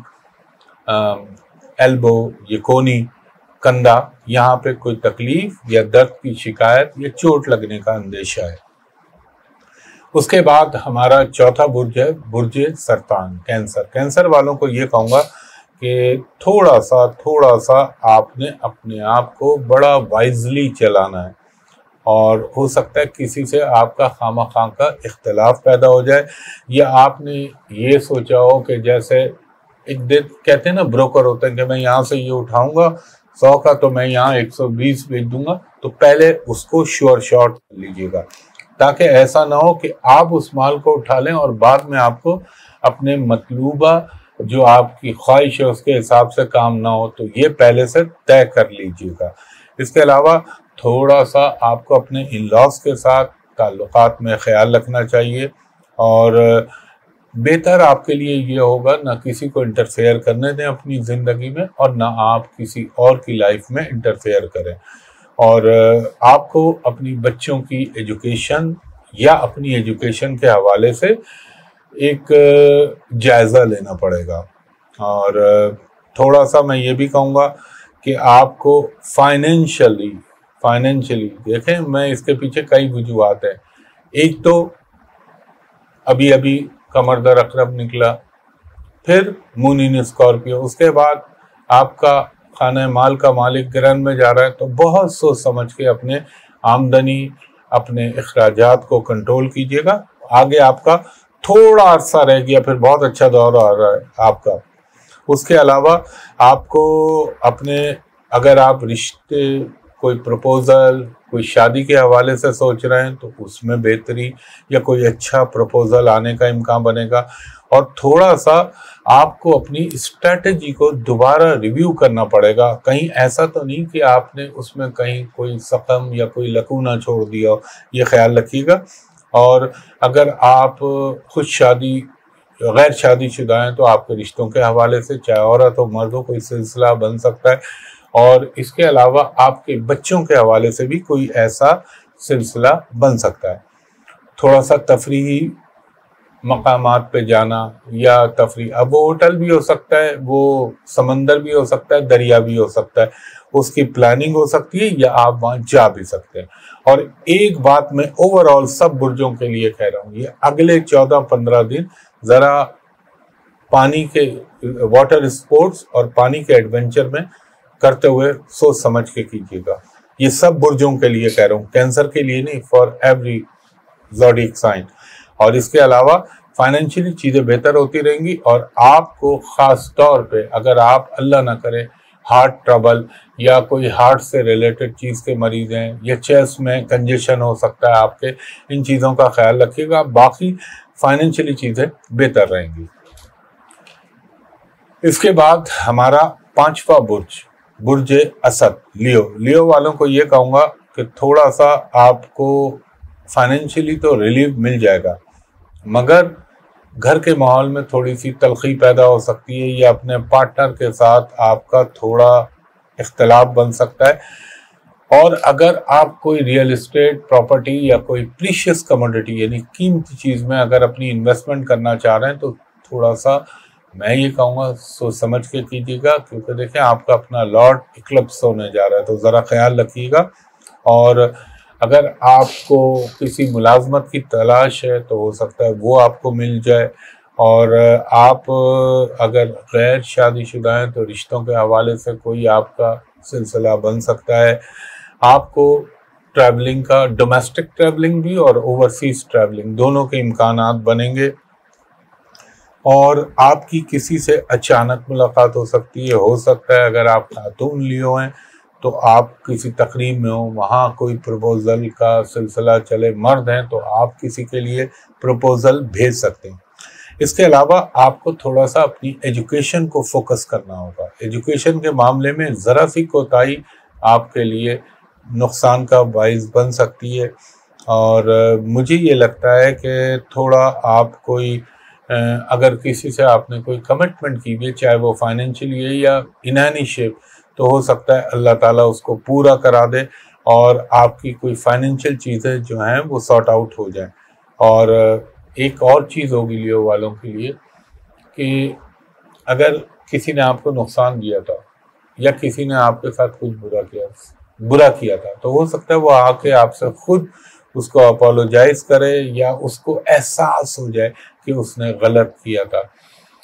ایلبو، یہ کونی، کندھا، یہاں پہ کوئی تکلیف یا درد کی شکایت یا چوٹ لگنے کا اندیشہ ہے۔ اس کے بعد ہمارا چوتھا برج ہے برج سرطان، کینسر۔ کینسر والوں کو یہ کہوں گا کہ تھوڑا سا آپ نے اپنے آپ کو بڑا وائزلی چلانا ہے، اور ہو سکتا ہے کسی سے آپ کا خواہ کا اختلاف پیدا ہو جائے، یا آپ نے یہ سوچا ہو کہ جیسے ایک دن کہتے ہیں نا بروکر ہوتے ہیں کہ میں یہاں سے یہ اٹھاؤں گا 100 کا تو میں یہاں 120 بیچ دوں گا، تو پہلے اس کو شور شارٹ کر لیجیے گا، تاکہ ایسا نہ ہو کہ آپ اس مال کو اٹھا لیں اور بعد میں آپ کو اپنے مطلوبہ جو آپ کی خواہش ہے اس کے حساب سے کام نہ ہو۔ تو یہ پہلے سے طے کر لیجیے گا۔ اس کے علاوہ تھوڑا سا آپ کو اپنے ان لاز کے ساتھ تعلقات میں خیال رکھنا چاہیے، اور بہتر آپ کے لیے یہ ہوگا نہ کسی کو انٹرفیئر کرنے دیں اپنی زندگی میں، اور نہ آپ کسی اور کی لائف میں انٹرفیئر کریں، اور آپ کو اپنی بچوں کی ایجوکیشن یا اپنی ایجوکیشن کے حوالے سے ایک جائزہ لینا پڑے گا۔ اور تھوڑا سا میں یہ بھی کہوں گا کہ آپ کو فائنینشلی دیکھیں، میں اس کے پیچھے کئی وجوہات ہیں۔ ایک تو ابھی قمر در اقرب نکلا، پھر مونین اسکارپیو، اس کے بعد آپ کا خانہ مال کا مالک گرہن میں جا رہا ہے، تو بہت سوچ سمجھ کے اپنے آمدنی، اپنے اخراجات کو کنٹرول کیجیے گا۔ آگے آپ کا تھوڑا عرصہ رہ گیا، پھر بہت اچھا دور آ رہا ہے آپ کا۔ اس کے علاوہ آپ کو اگر آپ رشتے، کوئی پروپوزل، کوئی شادی کے حوالے سے سوچ رہے ہیں تو اس میں بہتری یا کوئی اچھا پروپوزل آنے کا امکان بنے گا، اور تھوڑا سا آپ کو اپنی اسٹریٹجی کو دوبارہ ریویو کرنا پڑے گا۔ کہیں ایسا تو نہیں کہ آپ نے اس میں کہیں کوئی سقم یا کوئی لکونہ چھوڑ دیا ہو، یہ خیال رکھیے گا۔ اور اگر آپ خود شادی غیر شادی شدہ ہیں تو آپ کے رشتوں کے حوالے سے، چاہے عورت ہو مرد ہو، کوئی سلسلہ بن سکتا ہے، اور اس کے علاوہ آپ کے بچوں کے حوالے سے بھی کوئی ایسا سلسلہ بن سکتا ہے۔ تھوڑا سا تفریحی مقامات پہ جانا یا تفریح، اب وہ ہوٹل بھی ہو سکتا ہے، وہ سمندر بھی ہو سکتا ہے، دریا بھی ہو سکتا ہے، اس کی پلاننگ ہو سکتی ہے، یا آپ وہاں جا بھی سکتے ہیں۔ اور ایک بات میں اوورآل سب برجوں کے لیے کہہ رہا ہوں، یہ اگلے 14-15 دن ذرا پانی کے واٹر اسپورٹس اور پانی کے ایڈونچر میں کرتے ہوئے سوچ سمجھ کے کیجیے گا۔ یہ سب برجوں کے لیے کہہ رہا ہوں، کینسر کے لیے نہیں، فار ایوری زوڈیک سائن۔ اور اس کے علاوہ فائنینشلی چیزیں بہتر ہوتی رہیں گی، اور آپ کو خاص طور پہ اگر آپ اللہ نہ کرے ہارٹ ٹربل یا کوئی ہارٹ سے ریلیٹڈ چیز کے مریض ہیں، یا چیسٹ میں کنجیشن ہو سکتا ہے آپ کے، ان چیزوں کا خیال رکھیے گا، باقی فائنینشلی چیزیں بہتر رہیں گی۔ اس کے بعد ہمارا 5واں برج اسد، لیو والوں کو یہ کہوں گا کہ تھوڑا سا آپ کو فائنینشلی تو ریلیف مل جائے گا، مگر گھر کے ماحول میں تھوڑی سی تلخی پیدا ہو سکتی ہے، یا اپنے پارٹنر کے ساتھ آپ کا تھوڑا اختلاف بن سکتا ہے۔ اور اگر آپ کوئی ریئل اسٹیٹ پراپرٹی یا کوئی پریشیس کموڈٹی یعنی قیمتی چیز میں اگر اپنی انویسٹمنٹ کرنا چاہ رہے ہیں تو تھوڑا سا میں یہ کہوں گا سوچ سمجھ کے کیجیے گا، کیونکہ دیکھیں آپ کا اپنا لارڈ اکلپس ہونے جا رہا ہے، تو ذرا خیال رکھیے گا۔ اور اگر آپ کو کسی ملازمت کی تلاش ہے تو ہو سکتا ہے وہ آپ کو مل جائے، اور آپ اگر غیر شادی شدہ ہیں تو رشتوں کے حوالے سے کوئی آپ کا سلسلہ بن سکتا ہے۔ آپ کو ٹریولنگ کا، ڈومیسٹک ٹریولنگ بھی اور اوورسیز ٹریولنگ دونوں کے امکانات بنیں گے، اور آپ کی کسی سے اچانک ملاقات ہو سکتی ہے۔ ہو سکتا ہے اگر آپ خاتون لیو ہیں تو آپ کسی تقریب میں ہوں، وہاں کوئی پروپوزل کا سلسلہ چلے، مرد ہیں تو آپ کسی کے لیے پروپوزل بھیج سکتے ہیں۔ اس کے علاوہ آپ کو تھوڑا سا اپنی ایجوکیشن کو فوکس کرنا ہوگا۔ ایجوکیشن کے معاملے میں ذرا سی کوتاہی آپ کے لیے نقصان کا باعث بن سکتی ہے، اور مجھے یہ لگتا ہے کہ تھوڑا آپ کوئی اگر کسی سے آپ نے کوئی کمٹمنٹ کی بھی، چاہے وہ فائنینشلی ہے یا ان اینی شیپ، تو ہو سکتا ہے اللہ تعالیٰ اس کو پورا کرا دے، اور آپ کی کوئی فائنینشیل چیزیں جو ہیں وہ سارٹ آؤٹ ہو جائیں۔ اور ایک اور چیز ہوگی لیو والوں کے لیے کہ اگر کسی نے آپ کو نقصان دیا تھا یا کسی نے آپ کے ساتھ کچھ برا کیا تھا، تو ہو سکتا ہے وہ آ کے آپ سے خود اس کو اپولوجائز کرے، یا اس کو احساس ہو جائے کہ اس نے غلط کیا تھا۔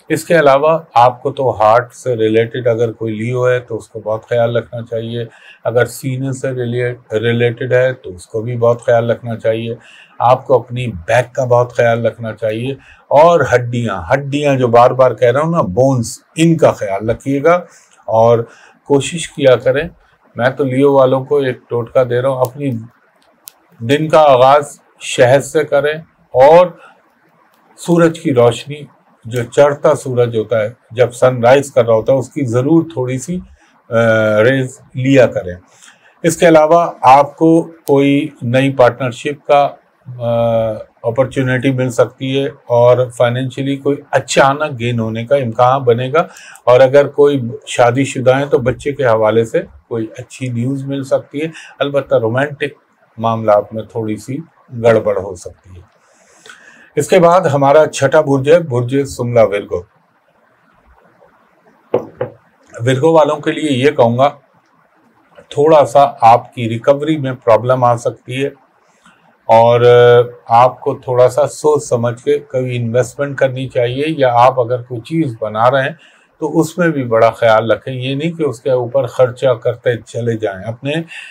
اس کے علاوہ آپ کو تو ہارٹ سے ریلیٹڈ اگر کوئی لیو ہے تو اس کو بہت خیال رکھنا چاہیے، اگر سینے سے ریلیٹڈ ہے تو اس کو بھی بہت خیال رکھنا چاہیے، آپ کو اپنی بیک کا بہت خیال رکھنا چاہیے، اور ہڈیاں جو بار بار کہہ رہا ہوں نا، بونز، ان کا خیال رکھیے گا، اور کوشش کیا کریں، میں تو لیو والوں کو ایک ٹوٹکا دے رہا ہوں، اپنی دن کا آغاز شہد سے کریں، اور سورج کی روشنی، جو چڑھتا سورج ہوتا ہے جب سن رائز کر رہا ہوتا ہے، اس کی ضرور تھوڑی سی ریز لیا کریں۔ اس کے علاوہ آپ کو کوئی نئی پارٹنرشپ کا اپرچونیٹی مل سکتی ہے، اور فائنینشلی کوئی اچانک گین ہونے کا امکان بنے گا، اور اگر کوئی شادی شدہ ہیں تو بچے کے حوالے سے کوئی اچھی نیوز مل سکتی ہے، البتہ رومانٹک معاملات میں تھوڑی سی گڑبڑ ہو سکتی ہے۔ اس کے بعد ہمارا چھٹا برج ہے برج سملا ورگو۔ ورگو والوں کے لیے یہ کہوں گا، تھوڑا سا آپ کی ریکوری میں پرابلم آ سکتی ہے، اور آپ کو تھوڑا سا سوچ سمجھ کے کبھی انویسٹمنٹ کرنی چاہیے، یا آپ اگر کوئی چیز بنا رہے ہیں تو اس میں بھی بڑا خیال رکھیں، یہ نہیں کہ اس کے اوپر خرچہ کرتے چلے جائیں، اپنے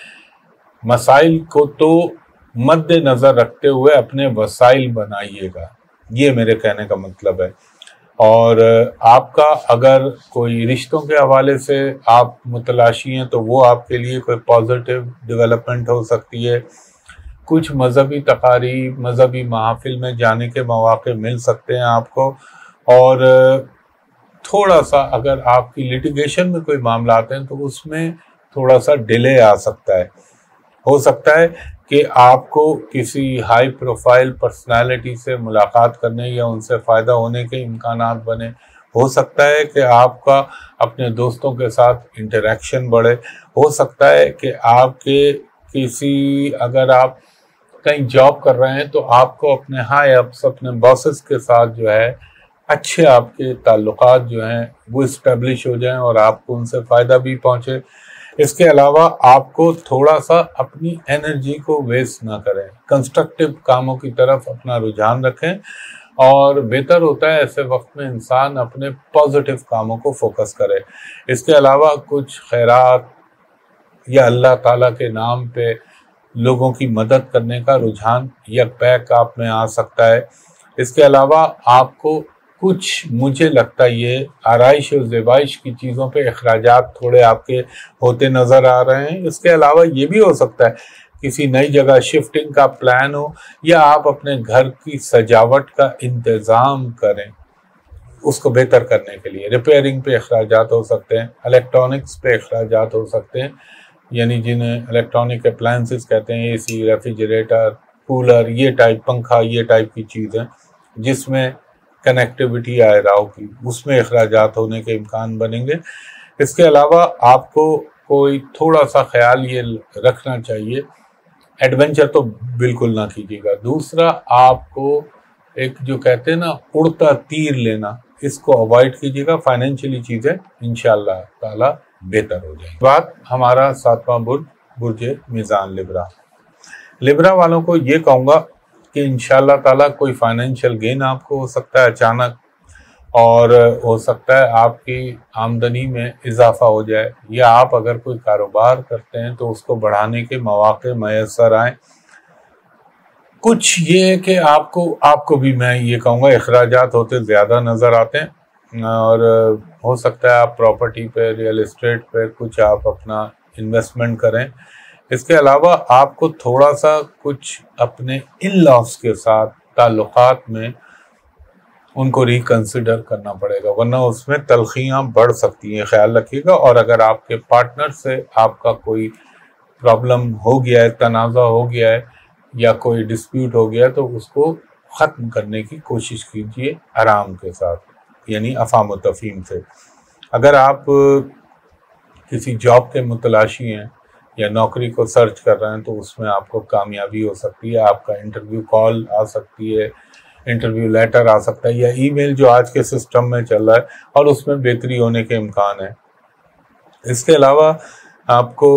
مسائل کو تو مد نظر رکھتے ہوئے اپنے وسائل بنائیے گا، یہ میرے کہنے کا مطلب ہے۔ اور آپ کا اگر کوئی رشتوں کے حوالے سے آپ متلاشی ہیں تو وہ آپ کے لیے کوئی پازیٹیو ڈیولپمنٹ ہو سکتی ہے، کچھ مذہبی تقاریب، مذہبی محافل میں جانے کے مواقع مل سکتے ہیں آپ کو، اور تھوڑا سا اگر آپ کی لیٹیگیشن میں کوئی معاملات ہیں تو اس میں تھوڑا سا ڈیلے آ سکتا ہے، ہو سکتا ہے کہ آپ کو کسی ہائی پروفائل پرسنالٹی سے ملاقات کرنے یا ان سے فائدہ ہونے کے امکانات بنے، ہو سکتا ہے کہ آپ کا اپنے دوستوں کے ساتھ انٹریکشن بڑھے، ہو سکتا ہے کہ آپ کے اگر آپ کہیں جاب کر رہے ہیں تو آپ کو اپنے ہائی اپس، اپنے باسز کے ساتھ جو ہے اچھے آپ کے تعلقات جو ہیں وہ اسٹیبلش ہو جائیں، اور آپ کو ان سے فائدہ بھی پہنچے۔ اس کے علاوہ آپ کو تھوڑا سا اپنی انرجی کو ویسٹ نہ کریں، کنسٹرکٹیو کاموں کی طرف اپنا رجحان رکھیں، اور بہتر ہوتا ہے ایسے وقت میں انسان اپنے پازیٹیو کاموں کو فوکس کرے۔ اس کے علاوہ کچھ خیرات یا اللہ تعالیٰ کے نام پہ لوگوں کی مدد کرنے کا رجحان یک بیک آپ میں آ سکتا ہے۔ اس کے علاوہ آپ کو کچھ، مجھے لگتا ہے یہ آرائش اور زیبائش کی چیزوں پہ اخراجات تھوڑے آپ کے ہوتے نظر آ رہے ہیں۔ اس کے علاوہ یہ بھی ہو سکتا ہے کسی نئی جگہ شفٹنگ کا پلان ہو، یا آپ اپنے گھر کی سجاوٹ کا انتظام کریں اس کو بہتر کرنے کے لیے، ریپیئرنگ پہ اخراجات ہو سکتے ہیں، الیکٹرانکس پہ اخراجات ہو سکتے ہیں، یعنی جنہیں الیکٹرانک اپلائنسز کہتے ہیں، اے سی، ریفریجریٹر، کولر، یہ ٹائپ، پنکھا، یہ ٹائپ کی چیزیں جس میں کنیکٹیوٹی آئے راؤ کی، اس میں اخراجات ہونے کے امکان بنیں گے۔ اس کے علاوہ آپ کو کوئی تھوڑا سا خیال یہ رکھنا چاہیے، ایڈونچر تو بالکل نہ کیجیے گا۔ دوسرا، آپ کو ایک جو کہتے ہیں نا اڑتا تیر لینا، اس کو اوائڈ کیجیے گا، فائنینشلی چیزیں انشاءاللہ تعالی بہتر ہو جائیں۔ بات ہمارا ساتواں برج میزان لبرا والوں کو یہ کہوں گا کہ انشاءاللہ تعالیٰ کوئی فائنینشیل گین آپ کو ہو سکتا ہے اچانک، اور ہو سکتا ہے آپ کی آمدنی میں اضافہ ہو جائے، یا آپ اگر کوئی کاروبار کرتے ہیں تو اس کو بڑھانے کے مواقع میسر آئیں۔ کچھ یہ ہے کہ آپ کو بھی میں یہ کہوں گا اخراجات ہوتے زیادہ نظر آتے ہیں، اور ہو سکتا ہے آپ پراپرٹی پہ، ریئل اسٹیٹ پہ کچھ آپ اپنا انویسٹمنٹ کریں۔ اس کے علاوہ آپ کو تھوڑا سا کچھ اپنے ان لاس کے ساتھ تعلقات میں ان کو ریکنسیڈر کرنا پڑے گا، ورنہ اس میں تلخیاں بڑھ سکتی ہیں، خیال رکھیے گا۔ اور اگر آپ کے پارٹنر سے آپ کا کوئی پرابلم ہو گیا ہے، تنازع ہو گیا ہے، یا کوئی ڈسپیوٹ ہو گیا ہے تو اس کو ختم کرنے کی کوشش کیجیے آرام کے ساتھ، یعنی افہام و تفہیم سے۔ اگر آپ کسی جاب کے متلاشی ہیں یا نوکری کو سرچ کر رہے ہیں تو اس میں آپ کو کامیابی ہو سکتی ہے، آپ کا انٹرویو کال آ سکتی ہے، انٹرویو لیٹر آ سکتا ہے، یا ای میل جو آج کے سسٹم میں چل رہا ہے، اور اس میں بہتری ہونے کے امکان ہے۔ اس کے علاوہ آپ کو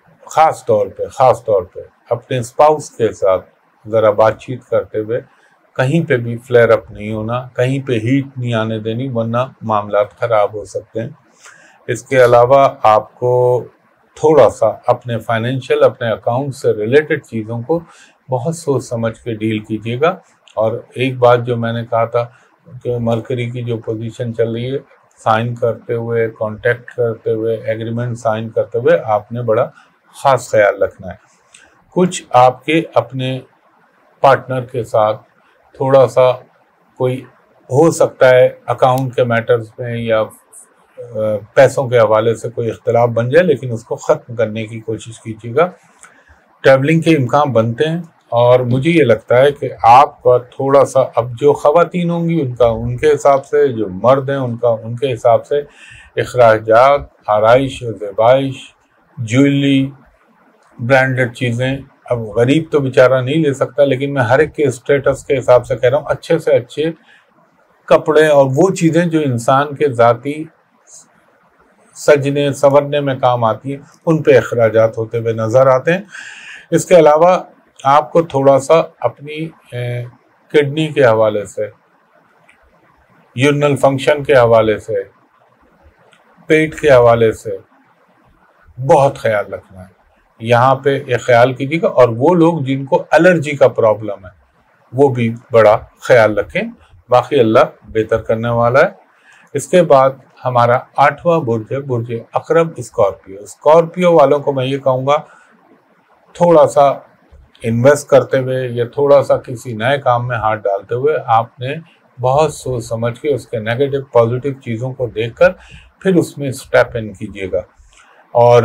خاص طور پہ اپنے اسپاؤس کے ساتھ ذرا بات چیت کرتے ہوئے کہیں پہ بھی فلیئر اپ نہیں ہونا، کہیں پہ ہیٹ نہیں آنے دینی، ورنہ معاملات خراب ہو سکتے ہیں۔ اس کے علاوہ آپ کو تھوڑا سا اپنے فائنینشیل، اپنے اکاؤنٹ سے ریلیٹڈ چیزوں کو بہت سوچ سمجھ کے ڈیل کیجیے گا۔ اور ایک بات جو میں نے کہا تھا کہ مرکری کی جو پوزیشن چل رہی ہے، سائن کرتے ہوئے، کانٹیکٹ کرتے ہوئے، ایگریمنٹ سائن کرتے ہوئے آپ نے بڑا خاص خیال رکھنا ہے۔ کچھ آپ کے اپنے پارٹنر کے ساتھ تھوڑا سا کوئی ہو سکتا ہے اکاؤنٹ کے میٹرز میں یا پیسوں کے حوالے سے کوئی اختلاف بن جائے، لیکن اس کو ختم کرنے کی کوشش کیجیے گا۔ ٹریولنگ کے امکان بنتے ہیں، اور مجھے یہ لگتا ہے کہ آپ کا تھوڑا سا اب جو خواتین ہوں گی ان کے حساب سے، جو مرد ہیں ان کے حساب سے اخراجات، آرائش و زیبائش، جویلری، برانڈڈ چیزیں، اب غریب تو بیچارہ نہیں لے سکتا، لیکن میں ہر ایک کے اسٹیٹس کے حساب سے کہہ رہا ہوں، اچھے سے اچھے کپڑے اور وہ چیزیں جو انسان کے ذاتی سجنے سنورنے میں کام آتی ہیں، ان پہ اخراجات ہوتے ہوئے نظر آتے ہیں۔ اس کے علاوہ آپ کو تھوڑا سا اپنی کڈنی کے حوالے سے، یورنل فنکشن کے حوالے سے، پیٹ کے حوالے سے بہت خیال رکھنا ہے۔ یہاں پہ یہ خیال کیجیے گا، اور وہ لوگ جن کو الرجی کا پرابلم ہے وہ بھی بڑا خیال رکھیں۔ باقی اللہ بہتر کرنے والا ہے۔ اس کے بعد ہمارا 8واں برج ہے برج عقرب، اسکارپیو والوں کو میں یہ کہوں گا، تھوڑا سا انویسٹ کرتے ہوئے یا تھوڑا سا کسی نئے کام میں ہاتھ ڈالتے ہوئے آپ نے بہت سوچ سمجھ کے اس کے نیگیٹو پازیٹیو چیزوں کو دیکھ کر پھر اس میں اسٹیپ ان کیجیے گا۔ اور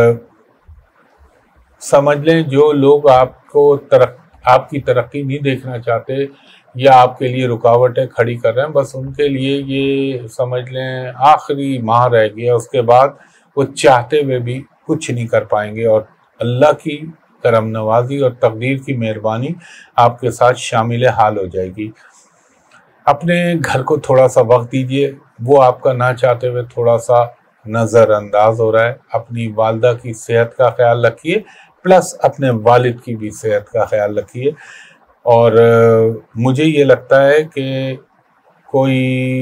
سمجھ لیں جو لوگ آپ کی ترقی نہیں دیکھنا چاہتے یا آپ کے لیے رکاوٹیں کھڑی کر رہے ہیں، بس ان کے لیے یہ سمجھ لیں آخری ماہ رہ گیا، اس کے بعد وہ چاہتے ہوئے بھی کچھ نہیں کر پائیں گے، اور اللہ کی کرم نوازی اور تقدیر کی مہربانی آپ کے ساتھ شامل حال ہو جائے گی۔ اپنے گھر کو تھوڑا سا وقت دیجیے، وہ آپ کا نہ چاہتے ہوئے تھوڑا سا نظر انداز ہو رہا ہے۔ اپنی والدہ کی صحت کا خیال رکھیے، پلس اپنے والد کی بھی صحت کا خیال رکھیے۔ اور مجھے یہ لگتا ہے کہ کوئی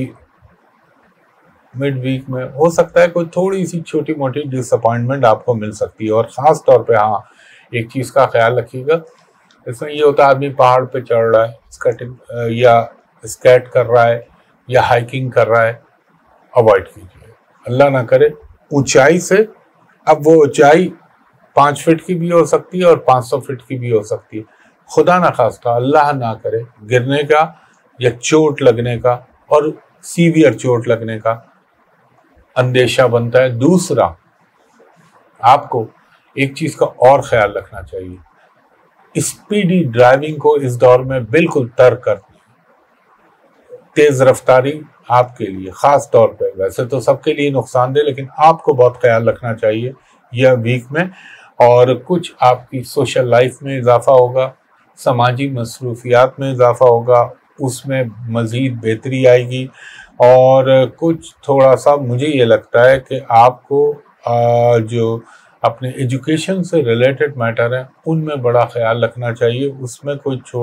مڈ ویک میں ہو سکتا ہے کوئی تھوڑی سی چھوٹی موٹی ڈس اپوائنٹمنٹ آپ کو مل سکتی ہے، اور خاص طور پہ ہاں ایک چیز کا خیال رکھیے گا، اس میں یہ ہوتا ہے آدمی پہاڑ پہ چڑھ رہا ہے یا اسکیٹ کر رہا ہے یا ہائکنگ کر رہا ہے، اوائڈ کیجیے، اللہ نہ کرے اونچائی سے۔ اب وہ اونچائی 5 فٹ کی بھی ہو سکتی ہے اور 500 فٹ کی بھی ہو سکتی ہے، خدا نہ خواستہ اللہ نہ کرے گرنے کا یا چوٹ لگنے کا، اور سیویئر چوٹ لگنے کا اندیشہ بنتا ہے۔ دوسرا، آپ کو ایک چیز کا اور خیال رکھنا چاہیے، اسپیڈی ڈرائیونگ کو اس دور میں بالکل ترک کر دیں۔ تیز رفتاری آپ کے لیے خاص طور پہ، ویسے تو سب کے لیے نقصان دہ، لیکن آپ کو بہت خیال رکھنا چاہیے یہ ویک میں۔ اور کچھ آپ کی سوشل لائف میں اضافہ ہوگا، سماجی مصروفیات میں اضافہ ہوگا، اس میں مزید بہتری آئے گی۔ اور کچھ تھوڑا سا مجھے یہ لگتا ہے کہ آپ کو جو اپنے ایجوکیشن سے ریلیٹڈ میٹر ہیں ان میں بڑا خیال رکھنا چاہیے۔ اس میں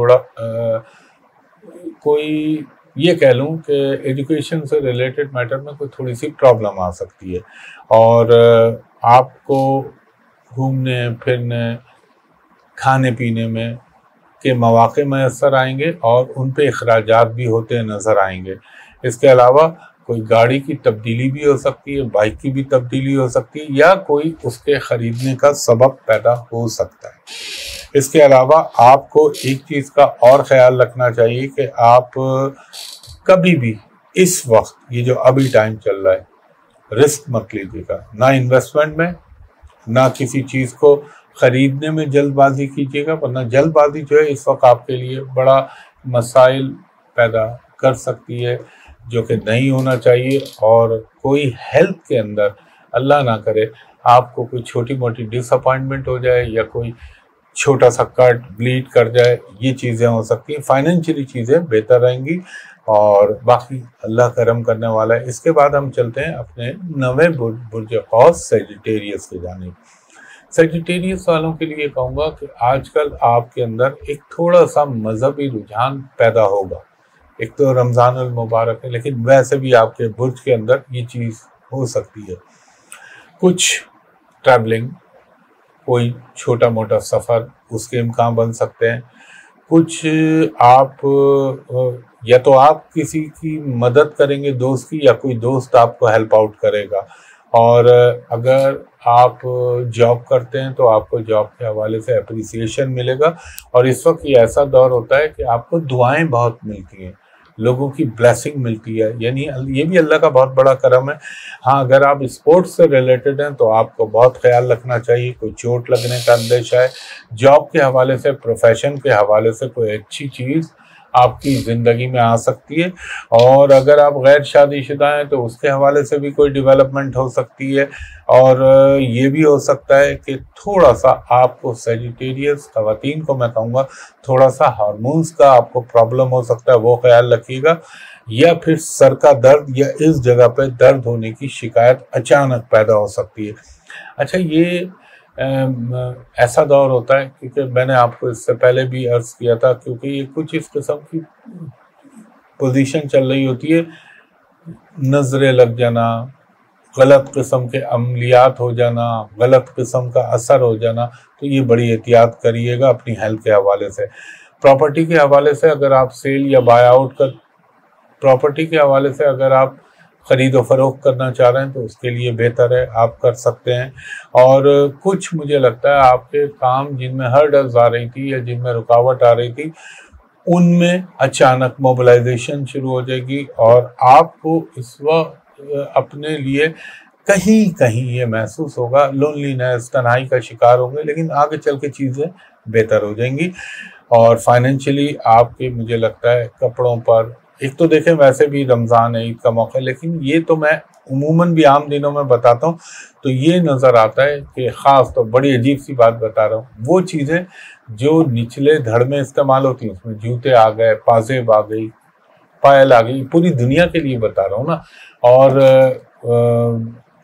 کوئی یہ کہہ لوں کہ ایجوکیشن سے ریلیٹڈ میٹر میں کوئی تھوڑی سی پرابلم آ سکتی ہے، اور آپ کو گھومنے پھرنے کھانے پینے میں کے مواقع میسر آئیں گے، اور ان پہ اخراجات بھی ہوتے نظر آئیں گے۔ اس کے علاوہ کوئی گاڑی کی تبدیلی بھی ہو سکتی ہے، بائک کی بھی تبدیلی ہو سکتی ہے، یا کوئی اس کے خریدنے کا سبب پیدا ہو سکتا ہے۔ اس کے علاوہ آپ کو ایک چیز کا اور خیال رکھنا چاہیے کہ آپ کبھی بھی اس وقت یہ جو ابھی ٹائم چل رہا ہے رسک مت لیجیے گا، نہ انویسٹمنٹ میں، نہ کسی چیز کو خریدنے میں جلد بازی کیجیے گا، ورنہ جلد بازی جو ہے اس وقت آپ کے لیے بڑا مسائل پیدا کر سکتی ہے، جو کہ نہیں ہونا چاہیے۔ اور کوئی ہیلتھ کے اندر اللہ نہ کرے آپ کو کوئی چھوٹی موٹی ڈس اپوائنٹمنٹ ہو جائے یا کوئی چھوٹا سا کٹ بلیڈ کر جائے، یہ چیزیں ہو سکتی ہیں۔ فائنینشلی چیزیں بہتر رہیں گی، اور باقی اللہ کرم کرنے والا ہے۔ اس کے بعد ہم چلتے ہیں اپنے 9ویں برج قوس سیجیٹیریس کی جانب۔ سیجیٹیریس والوں کے لیے کہوں گا کہ آج کل آپ کے اندر ایک تھوڑا سا مذہبی رجحان پیدا ہوگا. ایک تو رمضان المبارک ہے، لیکن ویسے بھی آپ کے برج کے اندر یہ چیز ہو سکتی ہے. کچھ ٹریولنگ، کوئی چھوٹا موٹا سفر، اس کے امکان بن سکتے ہیں. کچھ آپ یا تو آپ کسی کی مدد کریں گے دوست کی، یا کوئی دوست آپ کو ہیلپ آؤٹ کرے گا. اور اگر آپ جاب کرتے ہیں تو آپ کو جاب کے حوالے سے اپریسیشن ملے گا. اور اس وقت یہ ایسا دور ہوتا ہے کہ آپ کو دعائیں بہت ملتی ہیں، لوگوں کی بلیسنگ ملتی ہے، یعنی یہ بھی اللہ کا بہت بڑا کرم ہے. ہاں، اگر آپ اسپورٹس سے ریلیٹڈ ہیں تو آپ کو بہت خیال رکھنا چاہیے، کوئی چوٹ لگنے کا اندیشہ ہے. جاب کے حوالے سے، پروفیشن کے حوالے سے کوئی اچھی چیز آپ کی زندگی میں آ سکتی ہے. اور اگر آپ غیر شادی شدہ ہیں تو اس کے حوالے سے بھی کوئی ڈیولپمنٹ ہو سکتی ہے. اور یہ بھی ہو سکتا ہے کہ تھوڑا سا آپ کو سیجیٹیریس خواتین کو میں کہوں گا تھوڑا سا ہارمونز کا آپ کو پرابلم ہو سکتا ہے، وہ خیال رکھیے گا. یا پھر سر کا درد یا اس جگہ پہ درد ہونے کی شکایت اچانک پیدا ہو سکتی ہے. اچھا، یہ ایسا دور ہوتا ہے، کیونکہ میں نے آپ کو اس سے پہلے بھی عرض کیا تھا، کیونکہ یہ کچھ اس قسم کی پوزیشن چل رہی ہوتی ہے، نظریں لگ جانا، غلط قسم کے عملیات ہو جانا، غلط قسم کا اثر ہو جانا. تو یہ بڑی احتیاط کریے گا اپنی ہیلتھ کے حوالے سے. پراپرٹی کے حوالے سے اگر آپ سیل یا بائی آؤٹ کا پراپرٹی کے حوالے سے اگر آپ خرید و فروخت کرنا چاہ رہے ہیں تو اس کے لیے بہتر ہے، آپ کر سکتے ہیں. اور کچھ مجھے لگتا ہے آپ کے کام جن میں ہرڈلز آ رہی تھی یا جن میں رکاوٹ آ رہی تھی، ان میں اچانک موبلائزیشن شروع ہو جائے گی. اور آپ کو اس وقت اپنے لیے کہیں کہیں یہ محسوس ہوگا لونلینس، تنہائی کا شکار ہوں گے، لیکن آگے چل کے چیزیں بہتر ہو جائیں گی. اور فائنینشلی آپ کے مجھے لگتا ہے کپڑوں پر، ایک تو دیکھیں ویسے بھی رمضان عید کا موقع ہے، لیکن یہ تو میں عموماً بھی عام دنوں میں بتاتا ہوں تو یہ نظر آتا ہے کہ خاص تو بڑی عجیب سی بات بتا رہا ہوں، وہ چیزیں جو نچلے دھڑ میں استعمال ہوتی ہیں، اس میں جوتے آ گئے، پازیب آ گئی، پائل آ گئی، پوری دنیا کے لیے بتا رہا ہوں نا. اور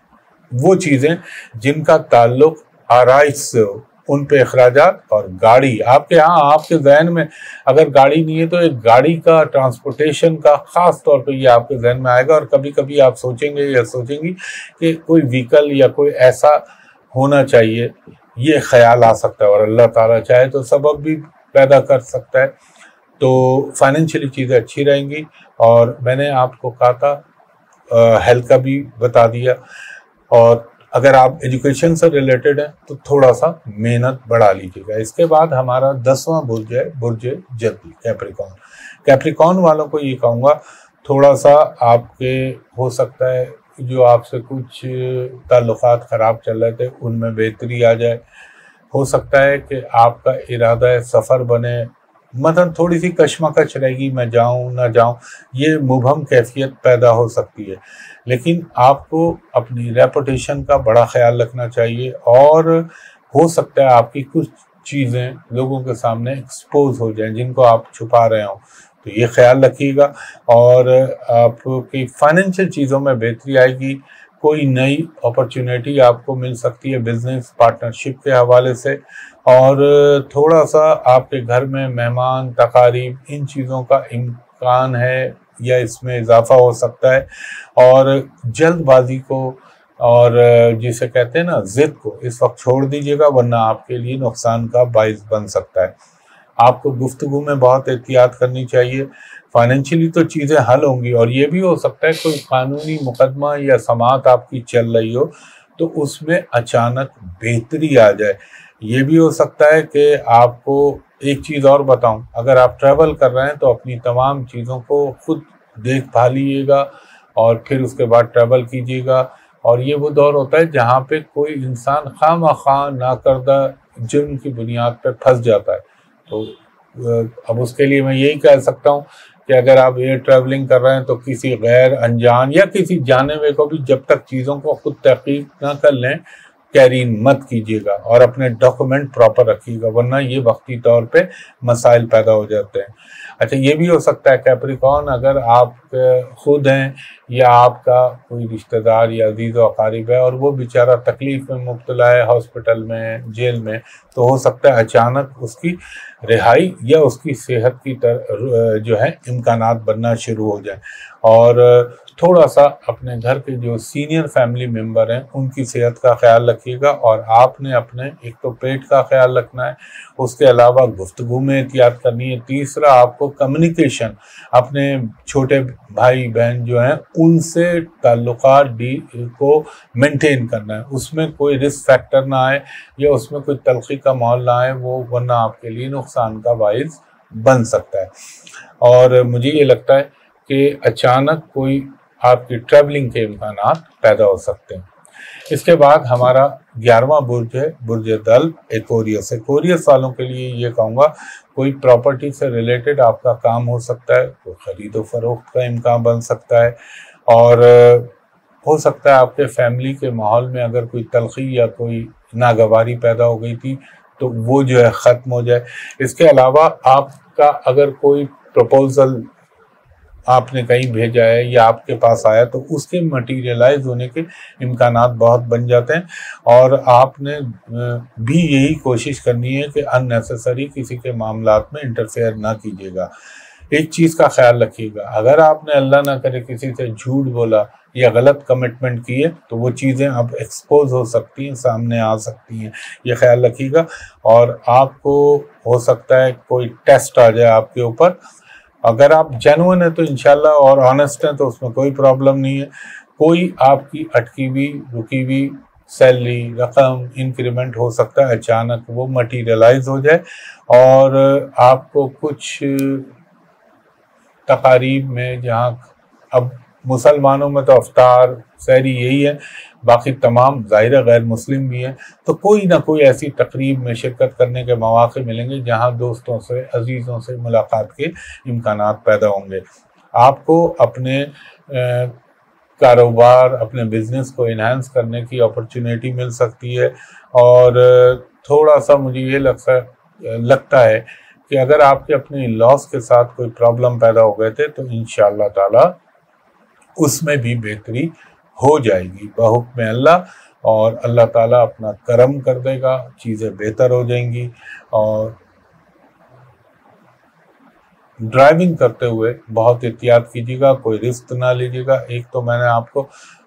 وہ چیزیں جن کا تعلق آرائش سے ہو، ان پہ اخراجات. اور گاڑی آپ کے ہاں، آپ کے ذہن میں اگر گاڑی نہیں ہے تو ایک گاڑی کا، ٹرانسپورٹیشن کا خاص طور پہ یہ آپ کے ذہن میں آئے گا. اور کبھی کبھی آپ سوچیں گے یا سوچیں گی کہ کوئی وہیکل یا کوئی ایسا ہونا چاہیے، یہ خیال آ سکتا ہے. اور اللہ تعالیٰ چاہے تو سبب بھی پیدا کر سکتا ہے. تو فائنینشلی چیزیں اچھی رہیں گی. اور میں نے آپ کو کہا تھا ہیلتھ کا بھی بتا دیا. اور اگر آپ ایجوکیشن سے ریلیٹڈ ہیں تو تھوڑا سا محنت بڑھا لیجیے گا. اس کے بعد ہمارا 10واں برج ہے برج جدی، کیپریکون. کیپریکون والوں کو یہ کہوں گا تھوڑا سا آپ کے ہو سکتا ہے جو آپ سے کچھ تعلقات خراب چل رہے تھے ان میں بہتری آ جائے. ہو سکتا ہے کہ آپ کا ارادہ سفر بنے، مثلا تھوڑی سی کشمکش رہے گی، میں جاؤں نہ جاؤں، یہ مبہم کیفیت پیدا ہو سکتی ہے. لیکن آپ کو اپنی ریپوٹیشن کا بڑا خیال رکھنا چاہیے. اور ہو سکتا ہے آپ کی کچھ چیزیں لوگوں کے سامنے ایکسپوز ہو جائیں جن کو آپ چھپا رہے ہوں، تو یہ خیال رکھیے گا. اور آپ کی فائنینشیل چیزوں میں بہتری آئے گی. کوئی نئی اپرچونیٹی آپ کو مل سکتی ہے بزنس پارٹنرشپ کے حوالے سے. اور تھوڑا سا آپ کے گھر میں مہمان تقاریب، ان چیزوں کا امکان ہے یا اس میں اضافہ ہو سکتا ہے. اور جلد بازی کو اور جسے کہتے ہیں نا ضد کو اس وقت چھوڑ دیجیے گا، ورنہ آپ کے لیے نقصان کا باعث بن سکتا ہے. آپ کو گفتگو میں بہت احتیاط کرنی چاہیے. فائنینشلی تو چیزیں حل ہوں گی. اور یہ بھی ہو سکتا ہے کوئی قانونی مقدمہ یا سماعت آپ کی چل رہی ہو تو اس میں اچانک بہتری آ جائے. یہ بھی ہو سکتا ہے کہ آپ کو ایک چیز اور بتاؤں، اگر آپ ٹریول کر رہے ہیں تو اپنی تمام چیزوں کو خود دیکھ بھالیے گا اور پھر اس کے بعد ٹریول کیجیے گا. اور یہ وہ دور ہوتا ہے جہاں پہ کوئی انسان خواہ ناکردہ جرم کی بنیاد پہ پھنس جاتا ہے. تو اب اس کے لیے میں یہی کہہ سکتا ہوں کہ اگر آپ ایئر ٹریولنگ کر رہے ہیں تو کسی غیر انجان یا کسی جانے ہوئے کو بھی جب تک چیزوں کو خود تحقیق نہ کر لیں کیرین مت کیجیے گا. اور اپنے ڈاکومنٹ پراپر رکھیے گا، ورنہ یہ وقتی طور پہ مسائل پیدا ہو جاتے ہیں. اچھا، یہ بھی ہو سکتا ہے کیپریکون اگر آپ خود ہیں یا آپ کا کوئی رشتہ دار یا عزیز و اقارب ہے اور وہ بیچارہ تکلیف میں مبتلا ہے، ہاسپٹل میں، جیل میں، تو ہو سکتا ہے اچانک اس کی رہائی یا اس کی صحت کی جو ہے امکانات بننا شروع ہو جائیں۔ اور تھوڑا سا اپنے گھر کے جو سینئر فیملی ممبر ہیں ان کی صحت کا خیال رکھیے گا، اور آپ نے اپنے ایک تو پیٹ کا خیال رکھنا ہے، اس کے علاوہ گفتگو میں احتیاط کرنی ہے۔ تیسرا، آپ کو کمیونیکیشن، اپنے چھوٹے بھائی بہن جو ہیں ان سے تعلقات کو مینٹین کرنا ہے، اس میں کوئی رسک فیکٹر نہ آئے یا اس میں کوئی تلخی کا ماحول نہ آئے، وہ ورنہ آپ کے لیے نقصان کا باعث بن سکتا ہے۔ اور مجھے یہ لگتا ہے کہ اچانک کوئی آپ کی ٹریولنگ کے امکانات پیدا ہو سکتے ہیں۔ اس کے بعد ہمارا 11واں برج ہے برج دل ایکوریس۔ ایکوریس والوں کے لیے یہ کہوں گا کوئی پراپرٹی سے ریلیٹڈ آپ کا کام ہو سکتا ہے، کوئی خرید و فروخت کا امکان بن سکتا ہے، اور ہو سکتا ہے آپ کے فیملی کے ماحول میں اگر کوئی تلخی یا کوئی ناگواری پیدا ہو گئی تھی تو وہ جو ہے ختم ہو جائے۔ اس کے علاوہ آپ کا اگر کوئی پروپوزل آپ نے کہیں بھیجا ہے یا آپ کے پاس آیا تو اس کے مٹیریلائز ہونے کے امکانات بہت بن جاتے ہیں، اور آپ نے بھی یہی کوشش کرنی ہے کہ ان نیسیسری کسی کے معاملات میں انٹرفیئر نہ کیجیے گا۔ ایک چیز کا خیال رکھیے گا، اگر آپ نے اللہ نہ کرے کسی سے جھوٹ بولا یا غلط کمٹمنٹ کیے تو وہ چیزیں اب ایکسپوز ہو سکتی ہیں، سامنے آ سکتی ہیں، یہ خیال رکھیے گا۔ اور آپ کو ہو سکتا ہے کوئی ٹیسٹ آ جائے آپ کے اوپر، اگر آپ جینوئن ہیں تو انشاءاللہ اور آنیسٹ ہیں تو اس میں کوئی پرابلم نہیں ہے۔ کوئی آپ کی اٹکی ہوئی رکی ہوئی سیلری، رقم، انکریمنٹ ہو سکتا ہے اچانک وہ مٹیریلائز ہو جائے، اور آپ کو کچھ تقاریب میں، جہاں اب مسلمانوں میں تو افطار سحری یہی ہے، باقی تمام ظاہر غیر مسلم بھی ہیں، تو کوئی نہ کوئی ایسی تقریب میں شرکت کرنے کے مواقع ملیں گے جہاں دوستوں سے، عزیزوں سے ملاقات کے امکانات پیدا ہوں گے۔ آپ کو اپنے کاروبار، اپنے بزنس کو انہانس کرنے کی اپرچونیٹی مل سکتی ہے، اور تھوڑا سا مجھے یہ لگتا ہے کہ اگر آپ کے اپنے لاس کے ساتھ کوئی پرابلم پیدا ہو گئے تھے تو انشاءاللہ تعالی اس میں بھی بہتری ہو جائے گی بحکم اللہ، اور اللہ تعالیٰ اپنا کرم کر دے گا، چیزیں بہتر ہو جائیں گی۔ اور ڈرائیونگ کرتے ہوئے بہت احتیاط کیجیے گا، کوئی رسک نہ لیجیے گا۔ ایک تو میں نے آپ کو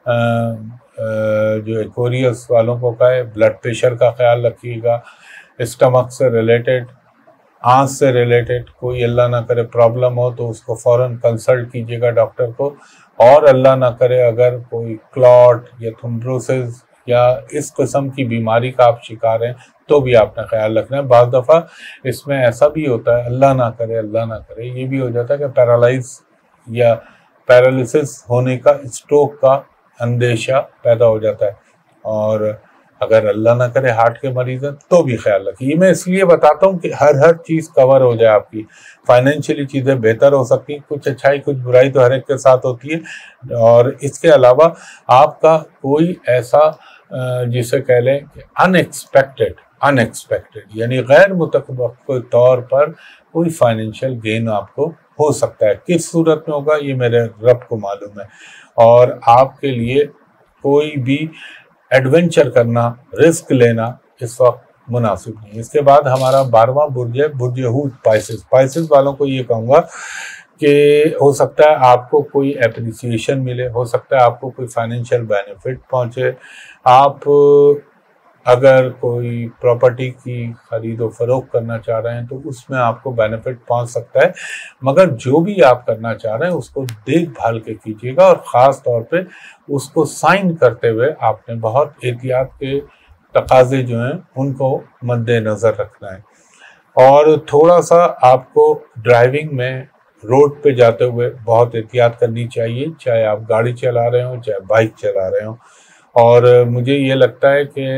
جو ایکوریس والوں کو کہا ہے، بلڈ پریشر کا خیال رکھیے گا، اسٹمک سے ریلیٹڈ، آنکھ سے ریلیٹڈ کوئی اللہ نہ کرے پرابلم ہو تو اس کو فوراً کنسلٹ کیجیے گا ڈاکٹر کو، اور اللہ نہ کرے اگر کوئی کلاٹ یا تھرومبوسس یا اس قسم کی بیماری کا آپ شکار ہیں تو بھی آپ نے خیال رکھنا ہے۔ بعض دفعہ اس میں ایسا بھی ہوتا ہے، اللہ نہ کرے یہ بھی ہو جاتا ہے کہ پیرالائز یا پیرالیسس ہونے کا، اسٹروک کا اندیشہ پیدا ہو جاتا ہے، اور اگر اللہ نہ کرے ہارٹ کے مریض ہیں تو بھی خیال رکھیے۔ یہ میں اس لیے بتاتا ہوں کہ ہر چیز کور ہو جائے آپ کی، فائنینشلی چیزیں بہتر ہو سکتی، کچھ اچھائی کچھ برائی تو ہر ایک کے ساتھ ہوتی ہے، اور اس کے علاوہ آپ کا کوئی ایسا جسے کہہ لیں کہ ان ایکسپیکٹڈ یعنی غیر متوقع طور پر کوئی فائنینشیل گین آپ کو ہو سکتا ہے۔ کس صورت میں ہوگا یہ میرے رب کو معلوم ہے، اور آپ کے لیے کوئی بھی ایڈونچر کرنا، رسک لینا اس وقت مناسب نہیں۔ اس کے بعد ہمارا 12واں برج ہے برج حوت، پائسز والوں کو یہ کہوں گا کہ ہو سکتا ہے آپ کو کوئی اپریسیشن ملے، ہو سکتا ہے آپ کو کوئی فائنینشیل بینیفٹ پہنچے، آپ اگر کوئی پراپرٹی کی خرید و فروخت کرنا چاہ رہے ہیں تو اس میں آپ کو بینیفٹ پہنچ سکتا ہے، مگر جو بھی آپ کرنا چاہ رہے ہیں اس کو دیکھ بھال کے کیجیے گا، اور خاص طور پہ اس کو سائن کرتے ہوئے آپ نے بہت احتیاط کے تقاضے جو ہیں ان کو مد نظر رکھنا ہے۔ اور تھوڑا سا آپ کو ڈرائیونگ میں روڈ پہ جاتے ہوئے بہت احتیاط کرنی چاہیے، چاہے آپ گاڑی چلا رہے ہوں چاہے بائک چلا رہے ہوں، اور مجھے یہ لگتا ہے کہ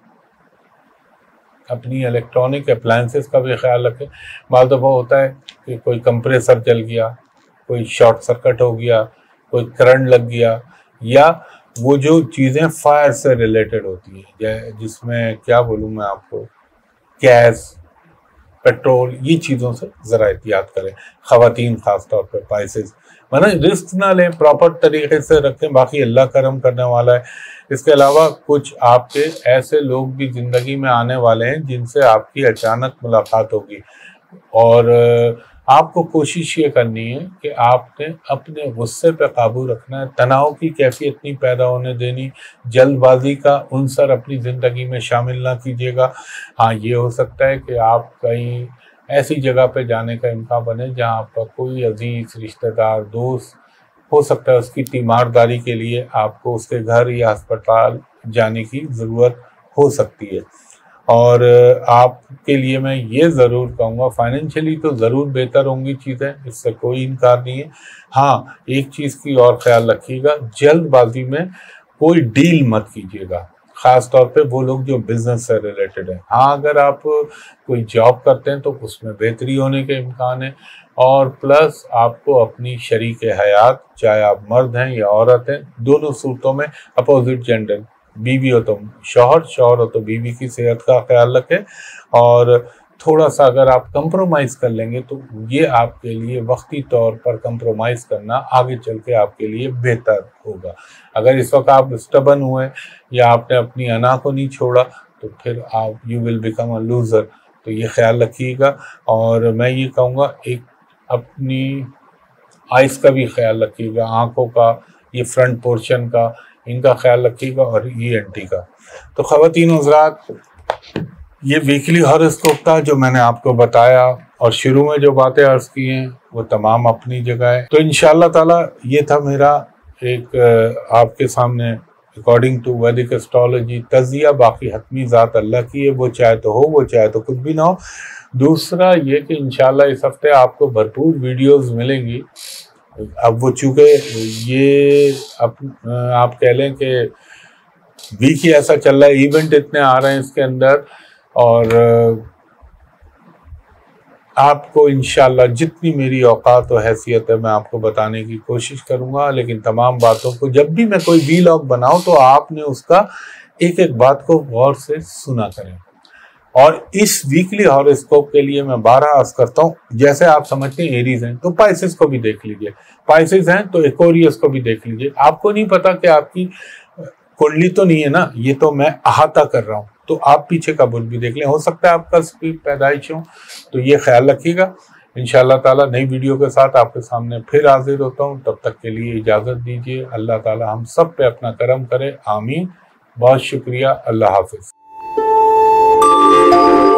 اپنی الیکٹرانک اپلائنسز کا بھی خیال رکھیں۔ بعض دفعہ ہوتا ہے کہ کوئی کمپریسر جل گیا، کوئی شارٹ سرکٹ ہو گیا، کوئی کرنٹ لگ گیا، یا وہ جو چیزیں فائر سے ریلیٹڈ ہوتی ہیں، جس میں کیا بولوں میں آپ کو، گیس، پیٹرول، یہ چیزوں سے ذرا احتیاط کریں. خواتین خاص طور پہ پائسز رسک نہ لیں، پراپر طریقے سے رکھیں، باقی اللہ کرم کرنے والا ہے. اس کے علاوہ کچھ آپ کے ایسے لوگ بھی زندگی میں آنے والے ہیں جن سے آپ کی اچانک ملاقات ہوگی، اور آپ کو کوشش یہ کرنی ہے کہ آپ نے اپنے غصے پہ قابو رکھنا ہے، تناؤ کی کیفیت نہیں پیدا ہونے دینی، جلد بازی کا عنصر اپنی زندگی میں شامل نہ کیجیے گا. ہاں یہ ہو سکتا ہے کہ آپ کہیں ایسی جگہ پہ جانے کا امکان بنے جہاں آپ کا کوئی عزیز رشتہ دار دوست ہو سکتا ہے، اس کی تیمارداری کے لیے آپ کو اس کے گھر یا ہسپتال جانے کی ضرورت ہو سکتی ہے. اور آپ کے لیے میں یہ ضرور کہوں گا، فائنینشلی تو ضرور بہتر ہوں گی چیزیں، اس سے کوئی انکار نہیں ہے. ہاں ایک چیز کی اور خیال رکھیے گا، جلد بازی میں کوئی ڈیل مت کیجیے گا، خاص طور پہ وہ لوگ جو بزنس سے ریلیٹڈ ہیں. ہاں اگر آپ کوئی جاب کرتے ہیں تو اس میں بہتری ہونے کے امکان ہے، اور پلس آپ کو اپنی شریک حیات، چاہے آپ مرد ہیں یا عورت ہیں، دونوں صورتوں میں اپوزٹ جینڈر، بیوی ہو تو شوہر، شوہر ہو تو بیوی کی صحت کا خیال رکھیں. اور تھوڑا سا اگر آپ کمپرومائز کر لیں گے تو یہ آپ کے لیے وقتی طور پر کمپرومائز کرنا آگے چل کے آپ کے لیے بہتر ہوگا. اگر اس وقت آپ اسٹبن ہوئے یا آپ نے اپنی انا کو نہیں چھوڑا تو پھر آپ you will become a loser. تو یہ خیال رکھیے گا. اور میں یہ کہوں گا ایک اپنی آئس کا بھی خیال رکھیے گا، آنکھوں کا، یہ فرنٹ پورشن کا، ان کا خیال رکھیے گا، اور ای این ٹی کا. تو خواتین حضرات، یہ ویکلی ہاروسکوپ تھا جو میں نے آپ کو بتایا، اور شروع میں جو باتیں عرض کی ہیں وہ تمام اپنی جگہ ہے. تو انشاءاللہ تعالی یہ تھا میرا ایک آپ کے سامنے اکارڈنگ ٹو ویدک اسٹرالوجی تجزیہ. باقی حتمی ذات اللہ کی ہے، وہ چاہے تو ہو، وہ چاہے تو کچھ بھی نہ ہو. دوسرا یہ کہ انشاءاللہ اس ہفتے آپ کو بھرپور ویڈیوز ملیں گی. اب وہ چونکہ یہ آپ کہہ لیں کہ ویک ہی ایسا چل رہا ہے، ایونٹ اتنے آ رہے ہیں اس کے اندر، اور آپ کو انشاءاللہ جتنی میری اوقات و حیثیت ہے میں آپ کو بتانے کی کوشش کروں گا. لیکن تمام باتوں کو جب بھی میں کوئی ویلاگ بناؤں تو آپ نے اس کا ایک ایک بات کو غور سے سنا کریں. اور اس ویکلی ہاروسکوپ کے لیے میں 12 عرض کرتا ہوں، جیسے آپ سمجھتے ہیں ایریز ہیں تو پائسز کو بھی دیکھ لیجئے، پائسز ہیں تو ایکوریس کو بھی دیکھ لیجئے. آپ کو نہیں پتا کہ آپ کی کنڈلی تو نہیں ہے نا، یہ تو میں احاطہ کر رہا ہوں، تو آپ پیچھے کا برج بھی دیکھ لیں، ہو سکتا ہے آپ کا پیدائش ہو. تو یہ خیال رکھیے گا. انشاءاللہ تعالی نئی ویڈیو کے ساتھ آپ کے سامنے پھر حاضر ہوتا ہوں. تب تک کے لیے اجازت دیجیے. اللہ تعالی ہم سب پہ اپنا کرم کرے، آمین. بہت شکریہ. اللہ حافظ.